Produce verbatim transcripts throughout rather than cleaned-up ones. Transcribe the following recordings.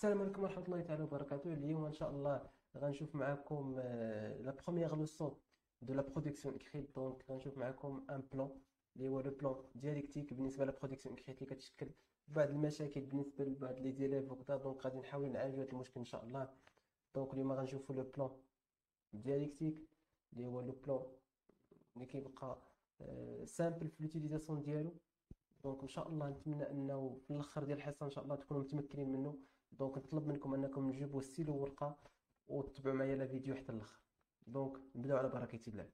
السلام عليكم ورحمة الله تعالى وبركاته. اليوم إن شاء الله غنشوف معكم لا بروميير لوسون دو لا برودكسيون إكريت. دونك غنشوف معكم ان بلان اللي هو لو بلان دياليكتيك بالنسبة لا برودكسيون إكريت اللي كتشكل بعض المشاكل بالنسبة لبعض لي زيليف وكذا. دونك غادي نحاول نعالجو هذا المشكل إن شاء الله. دونك اليوم غنشوفو لو بلان دياليكتيك اللي هو لو بلان اللي كيبقى سامبل في لوتيليزاسيون ديالو. دونك ان شاء الله نتمنى انه في الاخر ديال الحصه ان شاء الله تكونوا متمكنين منه. دونك نطلب منكم انكم تجيبوا ستيلو وورقه وتتبعوا معايا لا فيديو حتى الاخر. دونك نبداو على بركه الله.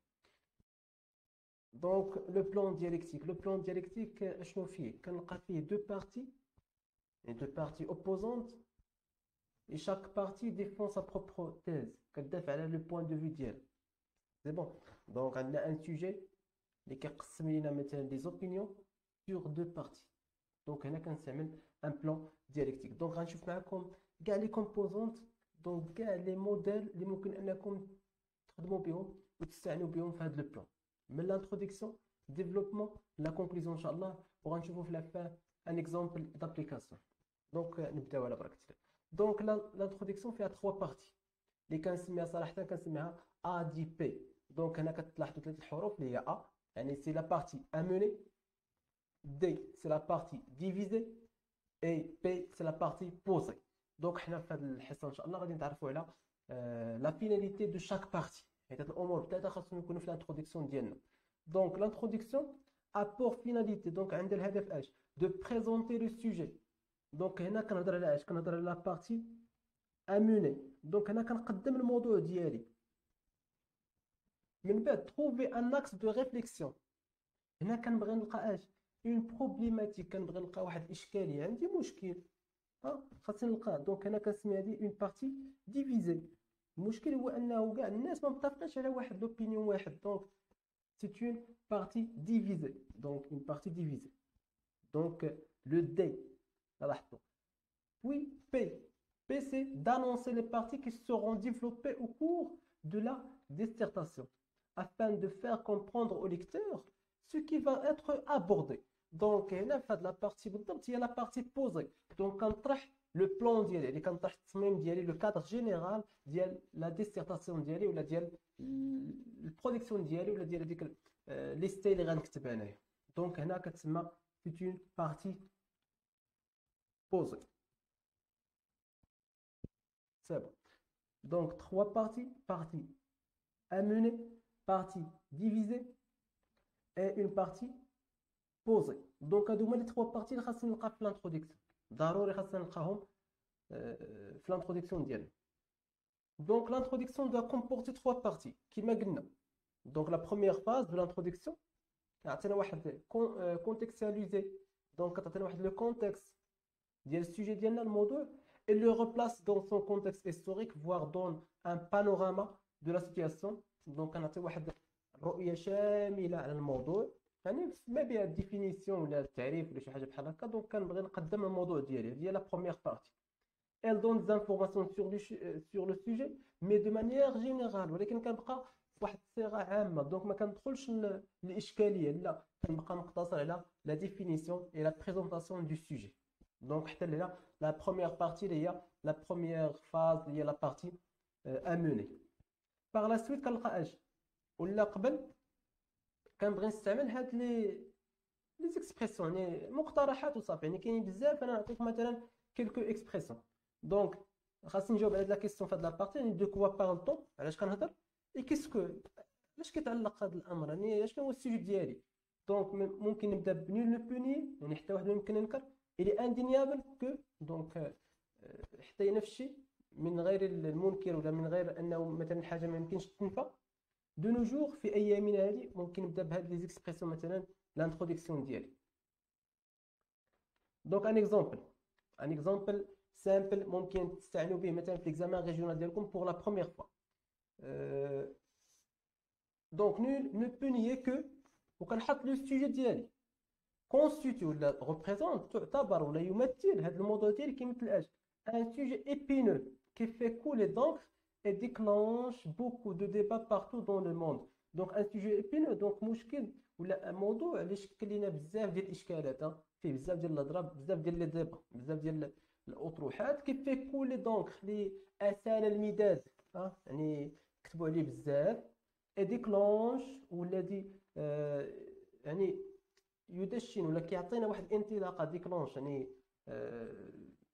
دونك لو بلان دياليكتيك لو بلان دياليكتيك اشنو فيه؟ كنلقى فيه دو بارتي يعني دو بارتي اوبوزونت et chaque partie défend sa propre thèse كتدافع على لو بوين دو في ديالها. سي بون. دونك عندنا ان سوجي اللي كيقسم لينا مثلا دي زوبينيون sur deux parties. Donc هنا كنستعمل un plan dialectique. Donc غنشوف معكم كاع لي كومبوزونت، دونك كاع لي موديل اللي ممكن انكم تخدموا بهم وتستعنوا بهم في هذا لو بلان، من لانتروداكسيون ديفلوبمون لا كونكلوزيون ان شاء الله، وغنشوفوا في لافان ان اكزامبل دابليكاسيون. دونك نبداو على بركه الله. دونك لانتروداكسيون فيها ثلاث بارتي اللي كنسميها صراحه كنسميها ا دي بي. دونك هنا كتلاحظوا ثلاث الحروف اللي هي ا يعني سي لا بارتي اموني، D c'est la partie divisée et P c'est la partie posée. Donc حنا في هذه الحصه ان شاء الله غادي نتعرفوا على لا فيناليتي دو شاك بارتي، حيت هاد الامور ثلاثه خاصهم يكونوا في الانتروداكسيون ديالنا. دونك لانتروداكسيون a pour finalité دونك عندها الهدف اش دو بريزونتي لو سوجي. دونك هنا كنهضر على اش؟ كنهضر على لا بارتي اموني. دونك هنا كنقدم الموضوع ديالي، من بعد trouver un axe de réflexion. هنا كنبغي نلقى اش؟ اون بروبليماتيك، كنبغي نلقى واحد الاشكاليه، عندي مشكل ها خاصني نلقاه. دونك انا كنسمي هذه اون بارتي ديفيزي. المشكل هو انه كاع الناس ما متفقينش على واحد لوبينيون واحد. دونك سي اون بارتي ديفيزي. دونك اون بارتي ديفيزي. دونك لو دي لاحظتوا. puis P P c'est d'annoncer les parties qui seront développées au cours de la dissertation afin de faire comprendre au lecteur ce qui va être abordé. دونك هنا في هاد لا بارتي بالضبط هي لا بارتي بوزي. دونك كنطرح لو بلان ديالي، اللي كنطرح التصميم ديالي، لو كادر جينيرال ديال لا ديسيرتاسيون ديالي ولا ديال البرودكسيون ديالي ولا ديال هذيك لي ستايل اللي غنكتب انايا. دونك هنا كتسمى سي اون بارتي بوزي. سي بون. دونك trois parties partie amenée, partie divisée et une partie posée. دونك هادو هما لي تخوا بارتي اللي خاصني نلقى في لانتروداكسيون، ضروري خاصنا نلقاهم في لانتروداكسيون ديالنا. دونك لانتروداكسيون doit comporter trois parties كما قلنا. دونك لا بروميير فاز دو لانتروداكسيون كتعطينا واحد كونتكستواليزي، دونك كتعطينا واحد لو كونتكست ديال السوجي ديالنا الموضوع، et le replace dans son contexte historique voire donne un panorama de la situation. دونك كنعطي واحد رؤيه شامله على الموضوع، يعني ما بها ديفينيسيون ولا التعريف ولا شي حاجه بحال هكا. دونك كنبغي نقدم الموضوع ديالي، هي لا بروميير بارتي. elle donne des informations sur le sur le sujet mais de manière générale، ولكن كنبقى واحد الصيغه عامه. دونك ما كندخلش الاشكاليه، لا كنبقى مقتصر على لا ديفينيسيون et la présentation du sujet. دونك حتى لهنا لا بروميير بارتي اللي هي لا بروميير فاز اللي هي لا بارتي اموني. باغ لا سويت كنلقى اش ولا قبل كنبغي نستعمل هاد لي لي زيكسبرسيون يعني مقترحات وصافي. يعني كاين بزاف، انا نعطيك مثلا كيلكو اكسبرسيون. دونك خاصني نجاوب على هاد لا كيسيون في هاد لا بارتي، يعني دو كوا بارل طون، علاش كنهضر اي كيسكو علاش كيتعلق هاد الامر، يعني شنو هو السوجي ديالي. دونك ممكن نبدا بنول نو بوني، يعني حتى واحد ما يمكن ينكر الي اندينيابل كو. دونك حتى نفس الشيء من غير المنكر ولا من غير انه مثلا حاجه ما يمكنش تنفى. دو نو جور في ايامنا هذه ممكن نبدا بهاد لي زيكسبرسيون مثلا لانتروداكسيون ديالي. دونك ان اكزامبل ان اكزامبل سامبل ممكن تستعنوا به مثلا في الاكزامان ريجيونال ديالكم بور لا بروميير فوا. دونك نول نو بو نيي كو، وكنحط لو سوجي ديالي constitue ولا représente تعتبر ولا يمثل هذا الموضوع ديالي كيمثل اش؟ un sujet épineux qui fait couler d'encre et déclenche beaucoup de débats partout dans le monde. دونك ان سوجي ابينو دونك مشكل ولا موضوع اللي شكل لنا بزاف ديال الاشكالات، فيه بزاف ديال الهضره، بزاف ديال لي ديبا، بزاف ديال الاطروحات كيف كولي دونك خلي اسال المداد ها يعني كتبوا عليه بزاف اي ديكلونش والذي آه يعني يدشن ولا كيعطينا واحد الانطلاقه ديكلونش يعني آه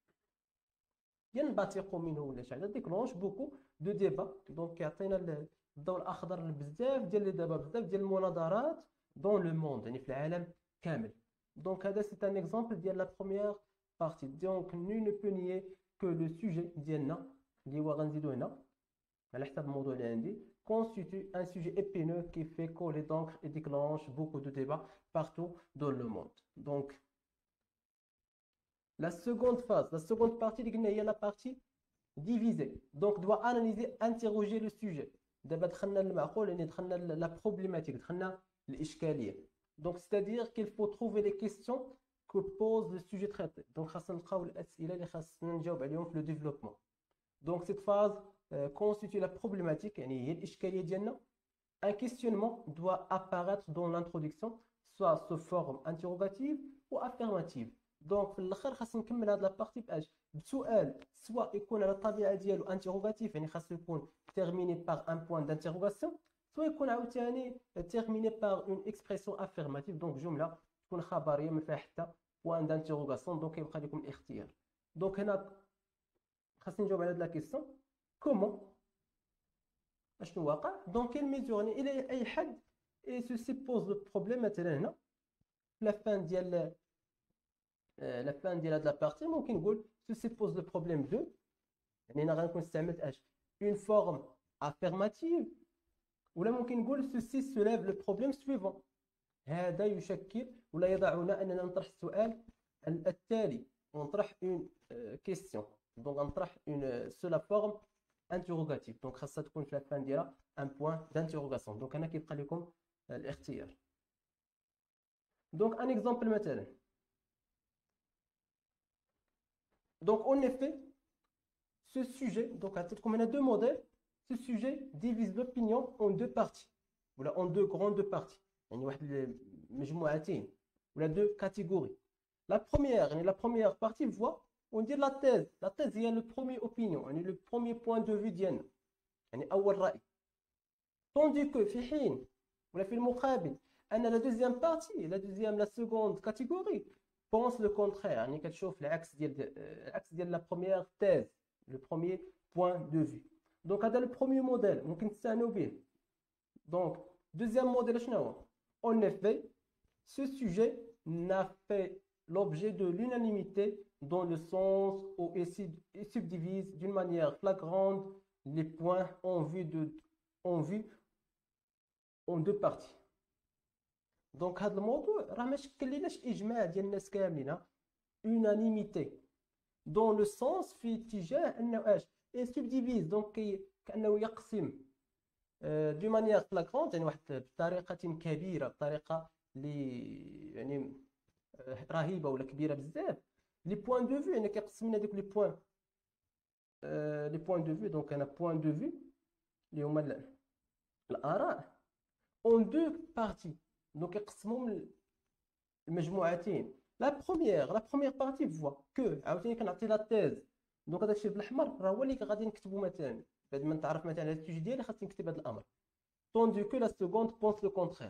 ينبثق منه ولا شي حاجه ديكلونش بوكو دو ديبا دونك كيعطينا الضوء الاخضر لبزاف ديال لي دابا بزاف ديال المناظرات دون لو موند يعني في العالم كامل. دونك هذا سي ان اكزامبل ديال لا بروميير بارتي. دونك نو نو بو نيي كو لو سوجي ديالنا اللي هو غنزيدو هنا على حسب الموضوع اللي عندي constitue un sujet épineux qui fait coller d'encre et déclenche beaucoup de débats partout dans le monde. Donc la seconde phase, la seconde partie il y a la partie divisée. Donc doit analyser, interroger le sujet. دابا دخلنا المعقول يعني دخلنا la problématique, دخلنا الإشكالية. Donc c'est-à-dire qu'il faut trouver les questions que pose le sujet traité. Donc خاصنا نلقاو الأسئلة اللي خاصنا نجاوب عليهم في le développement. Donc cette phase euh, constitue la problématique يعني هي الإشكالية ديالنا. Un questionnement doit apparaître dans l'introduction soit sous forme interrogative ou affirmative. Donc في الاخر خاص نكمل هاد لابارتي باش بسؤال سواء يكون على الطبيعه ديالو انتروغاتيف يعني خاصو يكون تيرميني باغ ان بوين دانتيروغاسيون سواء يكون عاوتاني تيرميني باغ اون اكسبرسيون افيرماتيف دونك جمله تكون خبريه ما فيها حتى بوين دانتيروغاسيون دونك يبقى لكم الاختيار. دونك هنا خاصني نجاوب على هاد لا كيسيون كومون اشنو واقع دونك كاين ميزور يعني الى اي حد اي سو سيبوز لو بروبليم مثلا هنا في لا فان ديال لا فان ديال هاد لا بارتي ممكن نقول سو سيبوز لو بروبليم دو يعني انا غنكون استعملت اش اون فورم افيرماتيف ولا ممكن نقول سوسي سوليف لو بروبليم سويفون هذا يشكل ولا يضعنا اننا نطرح السؤال التالي ونطرح اون كيستيون دونك نطرح اون سولا فورم انتروغاتيف دونك خاصها تكون في لا فان ديالها ان بوين دانتروغاسيون دونك هنا كيبقى لكم الاختيار. دونك ان اكزامبل مثلا donc en effet ce sujet donc comme on a deux modèles ce sujet divise l'opinion en deux parties ou en deux grandes parties يعني واحد مجموعتين ولا deux catégories. La première يعني la première partie voit on dit la thèse la thèse هي le premier opinion يعني le premier point de vue ديالنا يعني أول رأي tandis que في حين ولا في المقابل أن la deuxième partie la deuxième la seconde catégorie pense le contraire يعني كتشوف العكس ديال العكس ديال la première thèse le premier point de vue. donc هذا le premier modèle ممكن تستعنوا به. donc deuxième modèle شنو هو en effet ce sujet n'a fait l'objet de l'unanimité dans le sens où il subdivise d'une manière flagrante les points en vue de en vue en deux parties. دونك هذا الموضوع راه ما شكل ليناش اجماع ديال الناس كاملين unanimité dans le sens في اتجاه انه اش سبديفيز دونك كانه يقسم دو مانيير فلاغرونت يعني واحد بطريقه كبيره بطريقه اللي يعني رهيبه ولا كبيره بزاف لي بوين دو فيو يعني كيقسم لنا دوك لي بوين لي بوين دو فيو دونك انا بوين دو فيو اللي هما الاراء اون دو بارتي دونك يقسمهم المجموعتين. لا بروميير لا بروميير بارتي فوا كو عاوتاني كنعطي لا تيز دونك هذا الشيء بالاحمر راه هو اللي غادي نكتبو مثلا بعد ما نتعرف مثلا على السوجي ديالي خاصني نكتب هذا الامر طوندو كو لا سكوند بونس لو كونترير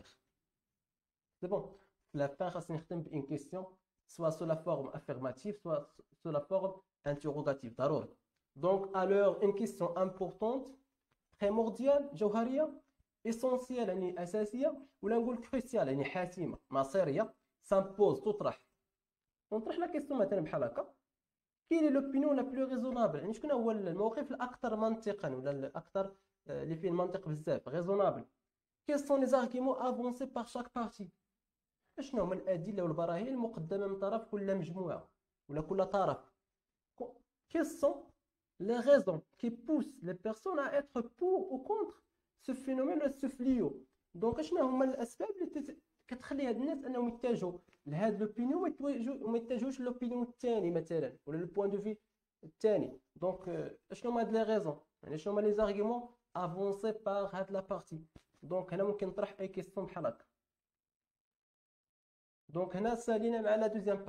سي بون في لا فان خاصني نختم بان كيسيون سوا سو لا فورم افيرماتيف سوا سو لا فورم انتروغاتيف ضروري. دونك الوغ ان كيسيون امبورطونت بريمورديال جوهريه essentielle يعني اساسيه ولا نقول كروسيال يعني حاسمه مصيريه سامبوز تطرح ونطرح لا كيسيون مثلا بحال هكا كاين لوبينيون لا بلو ريزونابل يعني شكون هو الموقف الاكثر منطقا ولا الاكثر اللي فيه المنطق بزاف ريزونابل كيل سون لي زارغيمون افونسي بار شاك بارتي شنو هما الادله والبراهين المقدمه من طرف كل مجموعه ولا كل طرف كيل سون لي ريزون كي بوس لي بيرسون ا اتر بور او كونتر ce phénomène ولا ce fléau. دونك شنو هما الاسباب اللي كتخلي هاد الناس انهم يتجهوا لهاد لوبينيون وما يتجهوش لوبينيون الثاني مثلا ولا لو بوين دو في الثاني. دونك شنو هما هاد لي ريزون يعني شنو هما لي زارغيمون افونسي بار هاد لا بارتي. دونك هنا ممكن نطرح اي كيسيون بحال هكا. دونك هنا سالينا مع لا دوزيام بارتي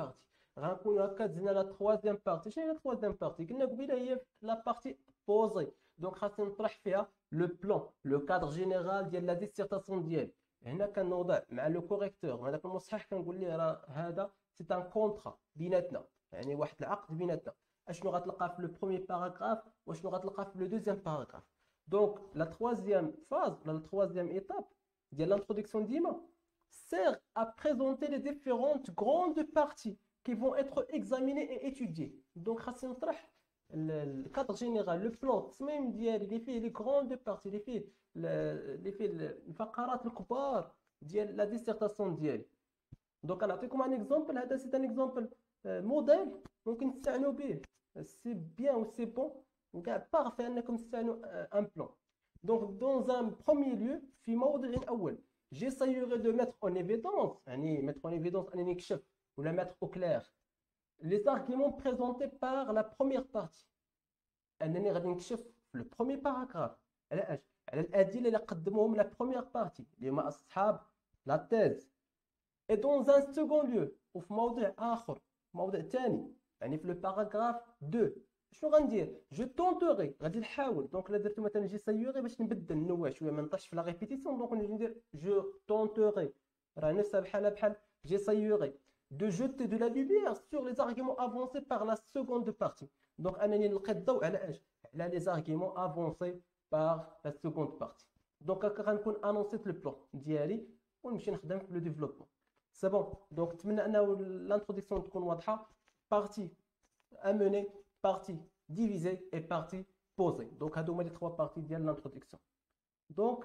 غنكون هكا دزنا لا troisième partie. شنو هي لا troisième partie؟ قلنا قبيله هي لا partie posée. دونك خاصني نطرح فيها لو بلان لو كادر جينيرال ديال لا ديسيرتاسيون ديالي. هنا كنوضع مع لو كوريكتور مع داك المصحح كنقول ليه راه هذا سي ان كونطرا بيناتنا، يعني واحد العقد بيناتنا. اشنو غتلقى في لو بروميير باراغراف واشنو غتلقى في لو دوزيام باراغراف. دونك لا troisième phase ولا لا troisième étape ديال l'introduction ديما sert à présenter les différentes grandes parties qui vont être examinées et étudiées. Donc خاصني نطرح le cadre général, le plan التصميم ديالي اللي فيه لي grandes parties اللي فيه اللي فيه الفقرات الكبار ديال لا ديسيرتاسيون ديالي. دونك نعطيكم ان اكزومبل. هذا سي ان اكزومبل موديل ممكن تستعنوا به. سي بيان و سي بون وكاع بارفي انكم تستعنوا ان بلان. دونك دون ان بروميير ليو في موضع اول j'essayerai de mettre en évidence يعني mettre en évidence انني نكشف ولا mettre au clair les arguments présentés par la première partie. انني غادي نكشف في لو بروميير باراغراف على اش على الادله اللي قدموهم لا بروميير بارتي اللي هما اصحاب لا تيز. اي دون ان سكون ليو وفي موضع اخر موضع ثاني يعني في لو باراغراف اثنين شنو غندير؟ جو تونتوري غادي نحاول. دونك الا درت مثلا جي سيوري باش نبدل نوع شويه ما نطيحش في لا ريبيتيسيون. دونك نجي ندير جو تونتوري راه نفسها بحال بحال جي سيوري de jeter de la lumière sur les arguments avancés par la seconde partie. Donc انني نلقي الضوء على اش على les arguments avancés par la seconde partie. دونك هكا غنكون انونسيت لو بلان ديالي ونمشي نخدم في لو ديفلوبمون. سي بون. دونك نتمنى انه الانتروداكسيون تكون واضحه. بارتي اموني partie divisée et partie posée. Donc, هادو هما les trois parties ديال l'introduction. Donc,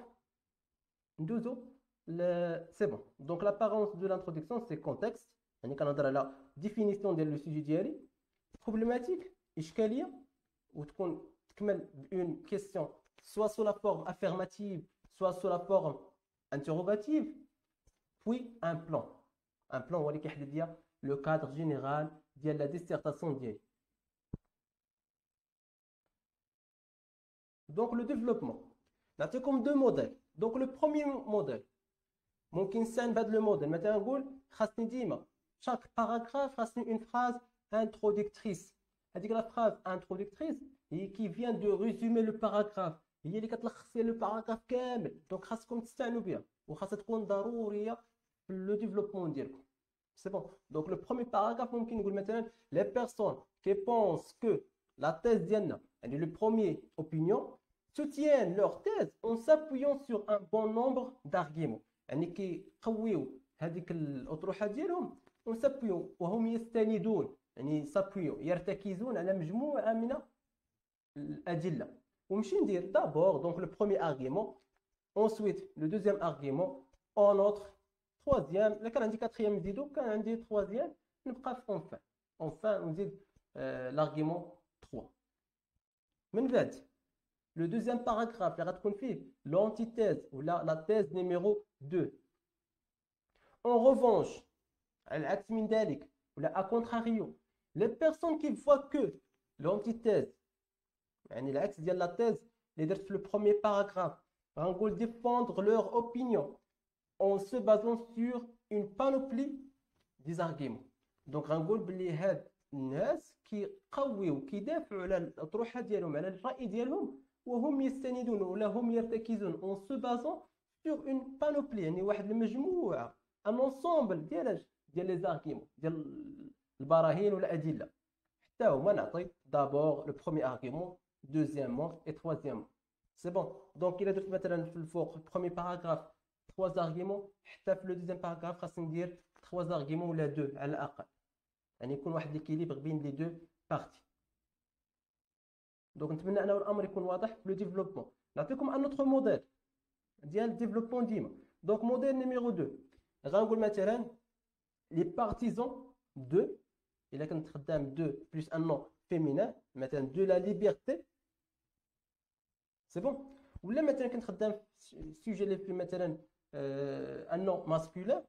ندوزو c'est bon. Donc, l'apparence de l'introduction, c'est contexte. يعني كنهضر على définition ديال لو سوجي ديالي. problématique إشكالية وتكون تكمل une question soit sous la forme affirmative, soit sous la forme interrogative. Puis, un plan. Un plan هو اللي كيحدد ليا le cadre général ديال la dissertation ديالي. Donc le développement. نعطيكم deux modèles. Donc le premier modèle ممكن نستعين بهذا le modèle. مثلا نقول خاصني ديما chaque paragraphe خاصني une phrase introductrice. هذيك la phrase introductrice هي qui vient de résumer le paragraphe. هي اللي كتلخص لي le paragraphe كامل. Donc خاصكم تستعنوا بها وخاصها تكون ضرورية في le développement ديالكم. C'est bon. Donc le premier paragraphe ممكن نقول مثلا les personnes qui pensent que la thèse ديالنا يعني le premier opinion soutiennent leur thèse en s'appuyant sur un bon nombre d'arguments. يعني كيقويو هذيك الأطروحة ديالهم ونسابيو وهم يستندون يعني سابيو يرتكزون على مجموعة من الأدلة. ونمشي ندير d'abord donc le premier argument, ensuite le deuxième argument, en autre troisième. إلا كان عندي quatrième نزيدو، كان عندي troisième نبقى في enfin. Enfin نزيد l'argument trois. من بعد le deuxième paragraphe اللي غتكون فيه l'antithèse ولا la thèse numéro deux. En revanche على العكس من ذلك ولا à contrario les personnes qui voient que l'antithèse يعني العكس ديال la thèse اللي درت في le premier paragraphe غنقول défendre leur opinion en se basant sur une panoplie des arguments. donc غنقول بلي هاد الناس كيقويو كيدافعوا على الاطروحه ديالهم على الراي ديالهم وهم يستندون ولا هم يرتكزون en se basant sur une panoplie يعني واحد المجموعه ان انسومبل ديال ديال لي زارغيمون ديال البراهين والادله. حتى هما نعطي دابور لو بروميير ارغيمون دوزيامون اي تروازيامون. سي بون. دونك الا درت مثلا في الفوق بروميير باراغراف trois arguments حتى في لو دوزيام باراغراف خاصني ندير trois arguments ولا deux على الاقل يعني يكون واحد ليكيليبر بين لي دو بارتي. دونك نتمنى انه الامر يكون واضح في لو ديفلوبمون. نعطيكم ان اوتر موديل ديال ديفلوبمون ديما. دونك موديل نيميرو deux غنقول مثلا لي بارتيزون دو الا كنت خدام دو بلس ان نون فيمينان مثلا دو لا ليبرتي. سي بون. ولا مثلا كنت خدام سوجي اللي فيه مثلا ان نون ماسكولين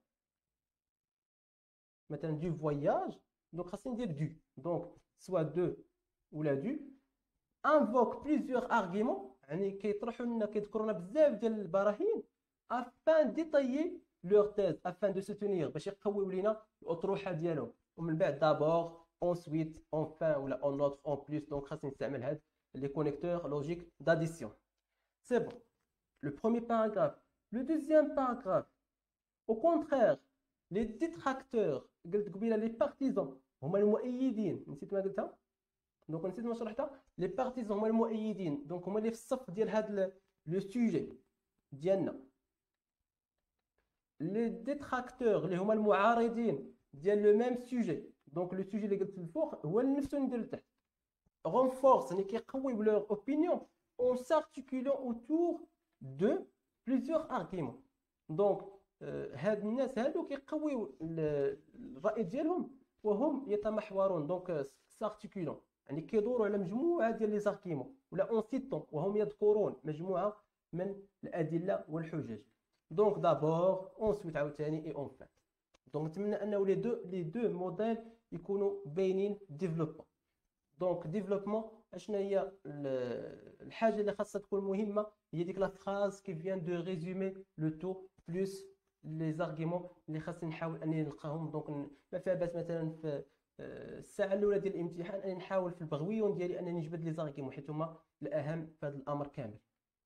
مثلا دو فواياج. دونك خاصني ندير دو. دونك سوا دو ولا دو invoque plusieurs arguments يعني كيطرحوا لنا كيذكروا لنا بزاف ديال البراهين afin d'étayer leur thèse afin de soutenir باش يقويو لينا الاطروحه ديالهم ومن بعد d'abord ensuite enfin ولا en autre en plus. donc خاصني نستعمل هاد les connecteurs logiques d'addition. C'est bon. Le premier paragraphe. Le deuxième paragraphe. Au contraire, les détracteurs, قلت قبيله les partisans هما المؤيدين. نسيت ما قلتها؟ دونك نسيت ما شرحتها. Les partisans هما المؤيدين. دونك هما اللي في الصف ديال هذا le sujet ديالنا. Les détracteurs اللي هما المعارضين ديال le même sujet. donc le sujet اللي قلت الفوق هو نفسه ندير لتحت. renforce يعني كيقويو leur opinion en s'articulant autour de plusieurs arguments. donc هاد الناس هادو كيقويو الرأي ديالهم وهم يتمحورون. donc s'articulant يعني كيدوروا على مجموعه ديال لي زاركيمون ولا اون سيتون وهم يذكرون مجموعه من الادله والحجج. donc d'abord ensuite عاوتاني et enfin. donc نتمنى انه لي دو لي دو موديل يكونوا باينين. ديفلوبمون دونك ديفلوبمون اشنا هي الحاجه اللي خاصها تكون مهمه هي ديك لا فراز كي فيان دو ريزومي لو تو بلس لي زارغيمون اللي خاصني نحاول اني نلقاهم. دونك ما فيها باس مثلا في الساعه الاولى ديال الامتحان اني نحاول في البغويون ديالي انني نجبد لي زارغيمون حيت هما الاهم في هذا الامر كامل.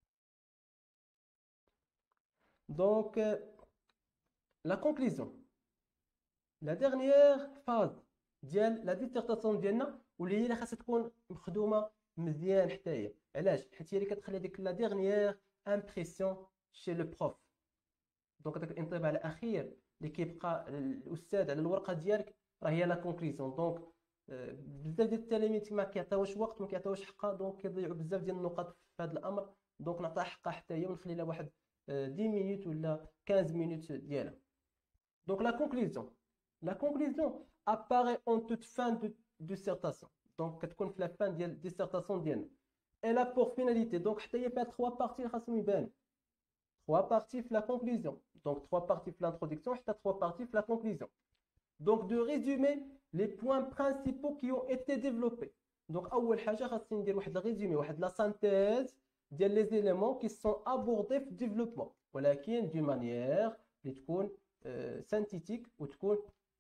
دونك لا كونكلوزيون لا ديرنيير فاز ديال لا ديسيرتاسيون ديالنا واللي هي اللي خاصها تكون مخدومه مزيان حتى هي. علاش؟ حيت هي اللي كتخلي ديك لا ديرنيير امبرسيون شي لو بروف. دونك داك الانطباع الاخير اللي كيبقى الاستاذ على الورقه ديالك راه هي لا كونكلوزيون. دونك بزاف ديال التلاميذ ما كيعطيوش وقت ما كيعطيوش حقها. دونك كيضيعوا بزاف ديال النقاط في هذا الامر. دونك نعطيها حقها حتى هي ونخلي لها واحد عشر مينوت ولا خمسطاش مينوت ديالها. دونك لا كونكلوزيون لا كونكلوزيون apparaît en toute fin de dissertation. donc كتكون في لا فان ديال الديسيرتاسيون ديالنا. et là pour finalité donc حتى هي فيها trois parties اللي خاصهم يبانوا. trois parties في la conclusion. donc trois parties في l'introduction حتى trois parties في la conclusion. donc de résumer les points principaux qui ont été développés. donc اول حاجه خاصني ندير واحد الريزومي واحد لا سانتيز ديال لي زيليمون qui sont abordés في développement ولكن دي مانيير اللي تكون سانتيتيك وتكون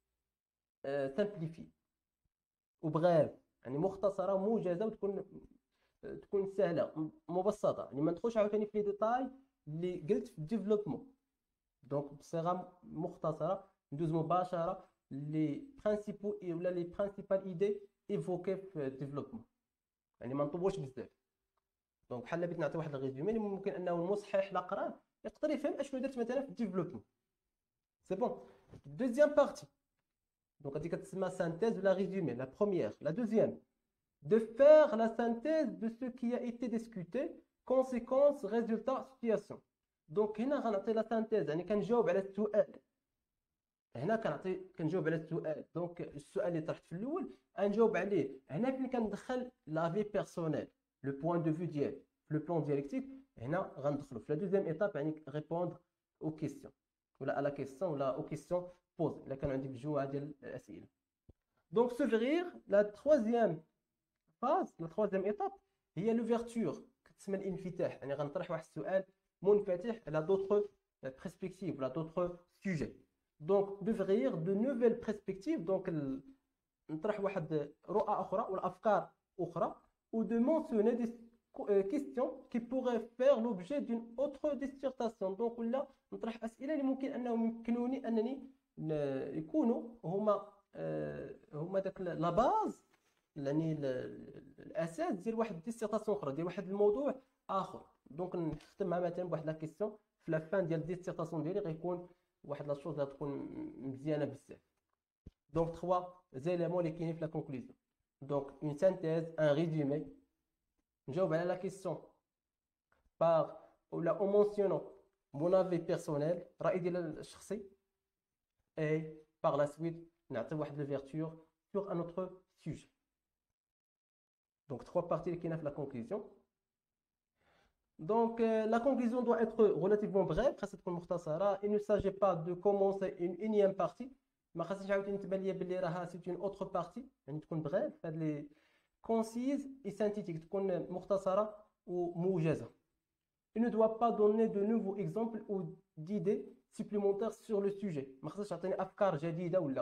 سامبليفي وبغيف يعني مختصره وموجزه وتكون تكون سهله مبسطه. يعني ما ندخلش عاوتاني في لي ديتاي اللي قلت في الديفلوبمون. دونك بصيغه مختصره ندوز مباشره لي برينسيبو ولا لي برينسيبال ايدي ايفوكي في الديفلوبمون. يعني ما نطولش بزاف. دونك بحال بغيت نعطي واحد الريزومي اللي ممكن انه المصحح لا قراه يقدر يفهم اشنو درت مثلا في الديفلوبمون. سي بون. دوزيام بارتي donc هذه كتسمى synthèse ou la résumé. La première. La deuxième, de faire la synthèse de ce qui a été discuté, conséquences, résultats, situation. donc هنا غنعطي la synthèse يعني كنجاوب على السؤال. هنا كنعطي كنجاوب على السؤال. دونك السؤال اللي طرحت في الاول غنجاوب عليه. هنا فين كندخل لا في بيرسونيل لو بوين دو فيو ديالي في لو بلان ديالكتيك. هنا غندخلوا في لا دوزيام ايتاب يعني ريبوندر او كيسيون ولا لا كيسيون ولا او كيسيون بوز الا كان عندي مجموعه ديال الاسئله. دونك سوفغير لا تروازيام فاز لا تروازيام ايتاب هي لوفيرتور كتسمى الانفتاح. يعني غنطرح واحد السؤال منفتح على دوطخ برسبكتيف ولا دوطخ سوجي. دونك دوفغير دو نوفيل برسبكتيف. دونك نطرح واحد رؤى اخرى ولا افكار اخرى و دو مونسيوني دي questions qui pourraient faire l'objet d'une autre dissertation. دونك ولا نطرح اسئله اللي ممكن انهم يمكنوني انني يكونوا هما هما داك لا باز يعني الاساس ديال واحد الديسيرتاسيون اخرى ديال واحد الموضوع اخر. دونك نختمها مثلا بواحد لا كيسيون في لا فان ديال الديسيرتاسيون ديالي غيكون واحد لا شوز غتكون مزيانه بزاف. دونك trois éléments اللي كاينين في لا كونكلوزيون. دونك اون سانتيز ان ريزومي نجاوب على لا كيسيون بار ولا او مونسيونون مون افي بيرسونيل راي ديال الشخصي. et par la suite نعطي واحد l'ouverture sur un autre sujet. donc trois parties اللي كاينه في la conclusion. donc euh, la conclusion doit être relativement brève خاصها تكون مختصره. il ne s'agit pas de commencer une énième partie. ما خاصش عاوتاني تبان ليا بلي راها c'est une autre partie يعني تكون brève هاد لي concise et synthétique تكون مختصره وموجزه. il ne doit pas donner de nouveaux exemples ou d'idées supplémentaires sur le sujet. ما خصهاش تعطيني افكار جديده ولا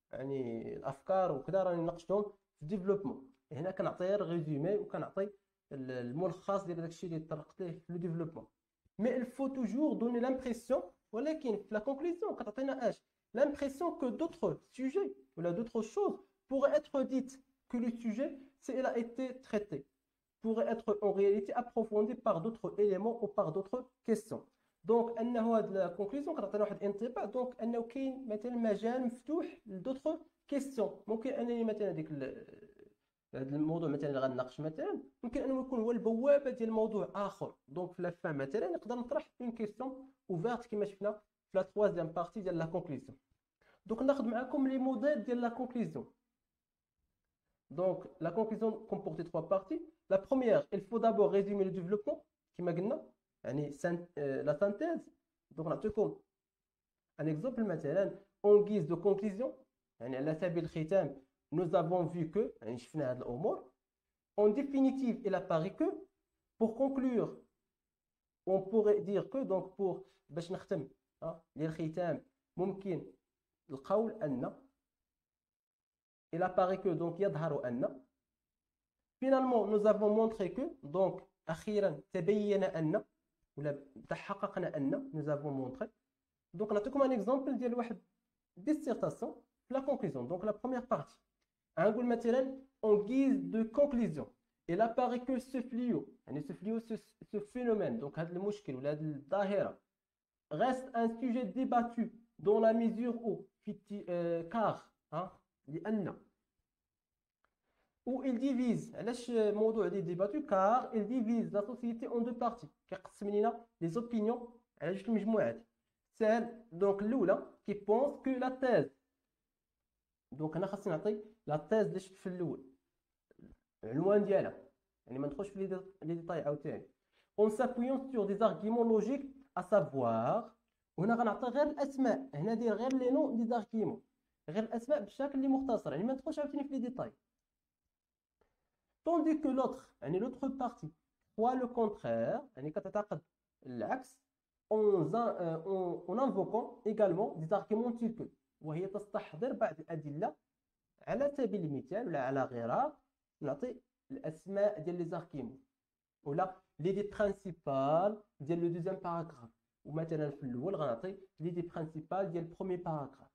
يعني الافكار وكذا راني ناقشتهم في الديفلوبمون. هنا كنعطي غير ريزومي وكنعطي الملخص ديال داكشي اللي طرقت ليه في لو ديفلوبمون. مي الفو توجور دوني لامبرسيون، ولكن في لا كونكلوزيون كتعطينا اش l'impression que d'autres sujets ou là d'autres choses pourraient être dites, que le sujet, si il a été traité, pourrait être en réalité approfondi par d'autres éléments ou par d'autres questions. Donc انه هاد لا كونكلوزيون كتعطينا واحد الانطباع دونك انه كاين مثلا مجال مفتوح لدوطخ كيستيون. ممكن انني مثلا ديك هذا الموضوع مثلا اللي غنناقش مثلا ممكن انه يكون هو البوابه ديال موضوع اخر. دونك في لا فان مثلا نقدر نطرح اون كيستيون اوفيرت كما شفنا في لا troisième بارتي ديال لا كونكلوزيون. دونك ناخذ معكم لي موديل ديال لا كونكلوزيون. Donc, la conclusion comporte trois parties. La première, il faut d'abord résumer le développement, كما قلنا يعني la synthèse. Donc, نعطيكم un exemple مثلا en guise de conclusion يعني على سبيل الختام. Nous avons vu que يعني شفنا هذه الأمور. En définitive, il apparaît que pour conclure, on pourrait dire que donc pour باش نختم للختام ممكن القول أن il apparaît que donc يظهر أن finalement nous avons montré que donc أخيرا تبين أن ولا تحققنا أن nous avons montré. donc نعطيكم un exemple ديال واحد dissertation في la conclusion. donc la première partie نقول مثلا en guise de conclusion il apparaît que ce fléau يعني ce fléau ce, ce phénomène donc هذا المشكل ولا هذه الظاهرة reste un sujet débattu dans la mesure où euh, car hein, لأن où il divise علاش موضوع اللي ديباتو car il divise la société en deux parties كيقسم لينا les opinions على جوج المجموعات. سهل دونك الاولى كي بونس كو لا تيز دونك انا خاصني نعطي لا تيز اللي شفت في الاول العنوان ديالها يعني ما ندخلش في لي ديتاي عاوتاني en s'appuyant sur des arguments logiques à savoir. وهنا غنعطي غير الاسماء هنا دير غير لي نو دي زارغيمون غير الاسماء بشكل اللي مختصر يعني ما ندخلش عاوتاني في لي ديتاي. tandis que l'autre يعني l'autre partie soit le contraire يعني كتعتقد العكس en, en, en invoquant également des arguments tels que وهي تستحضر بعض الأدلة على سبيل المثال ولا على غرار نعطي الأسماء ديال لي زارغيمون ولا ليدي برينسيبال ديال لو دوزيام باراغراف. ومثلا في الأول غنعطي ليدي برينسيبال ديال البروميي باراغراف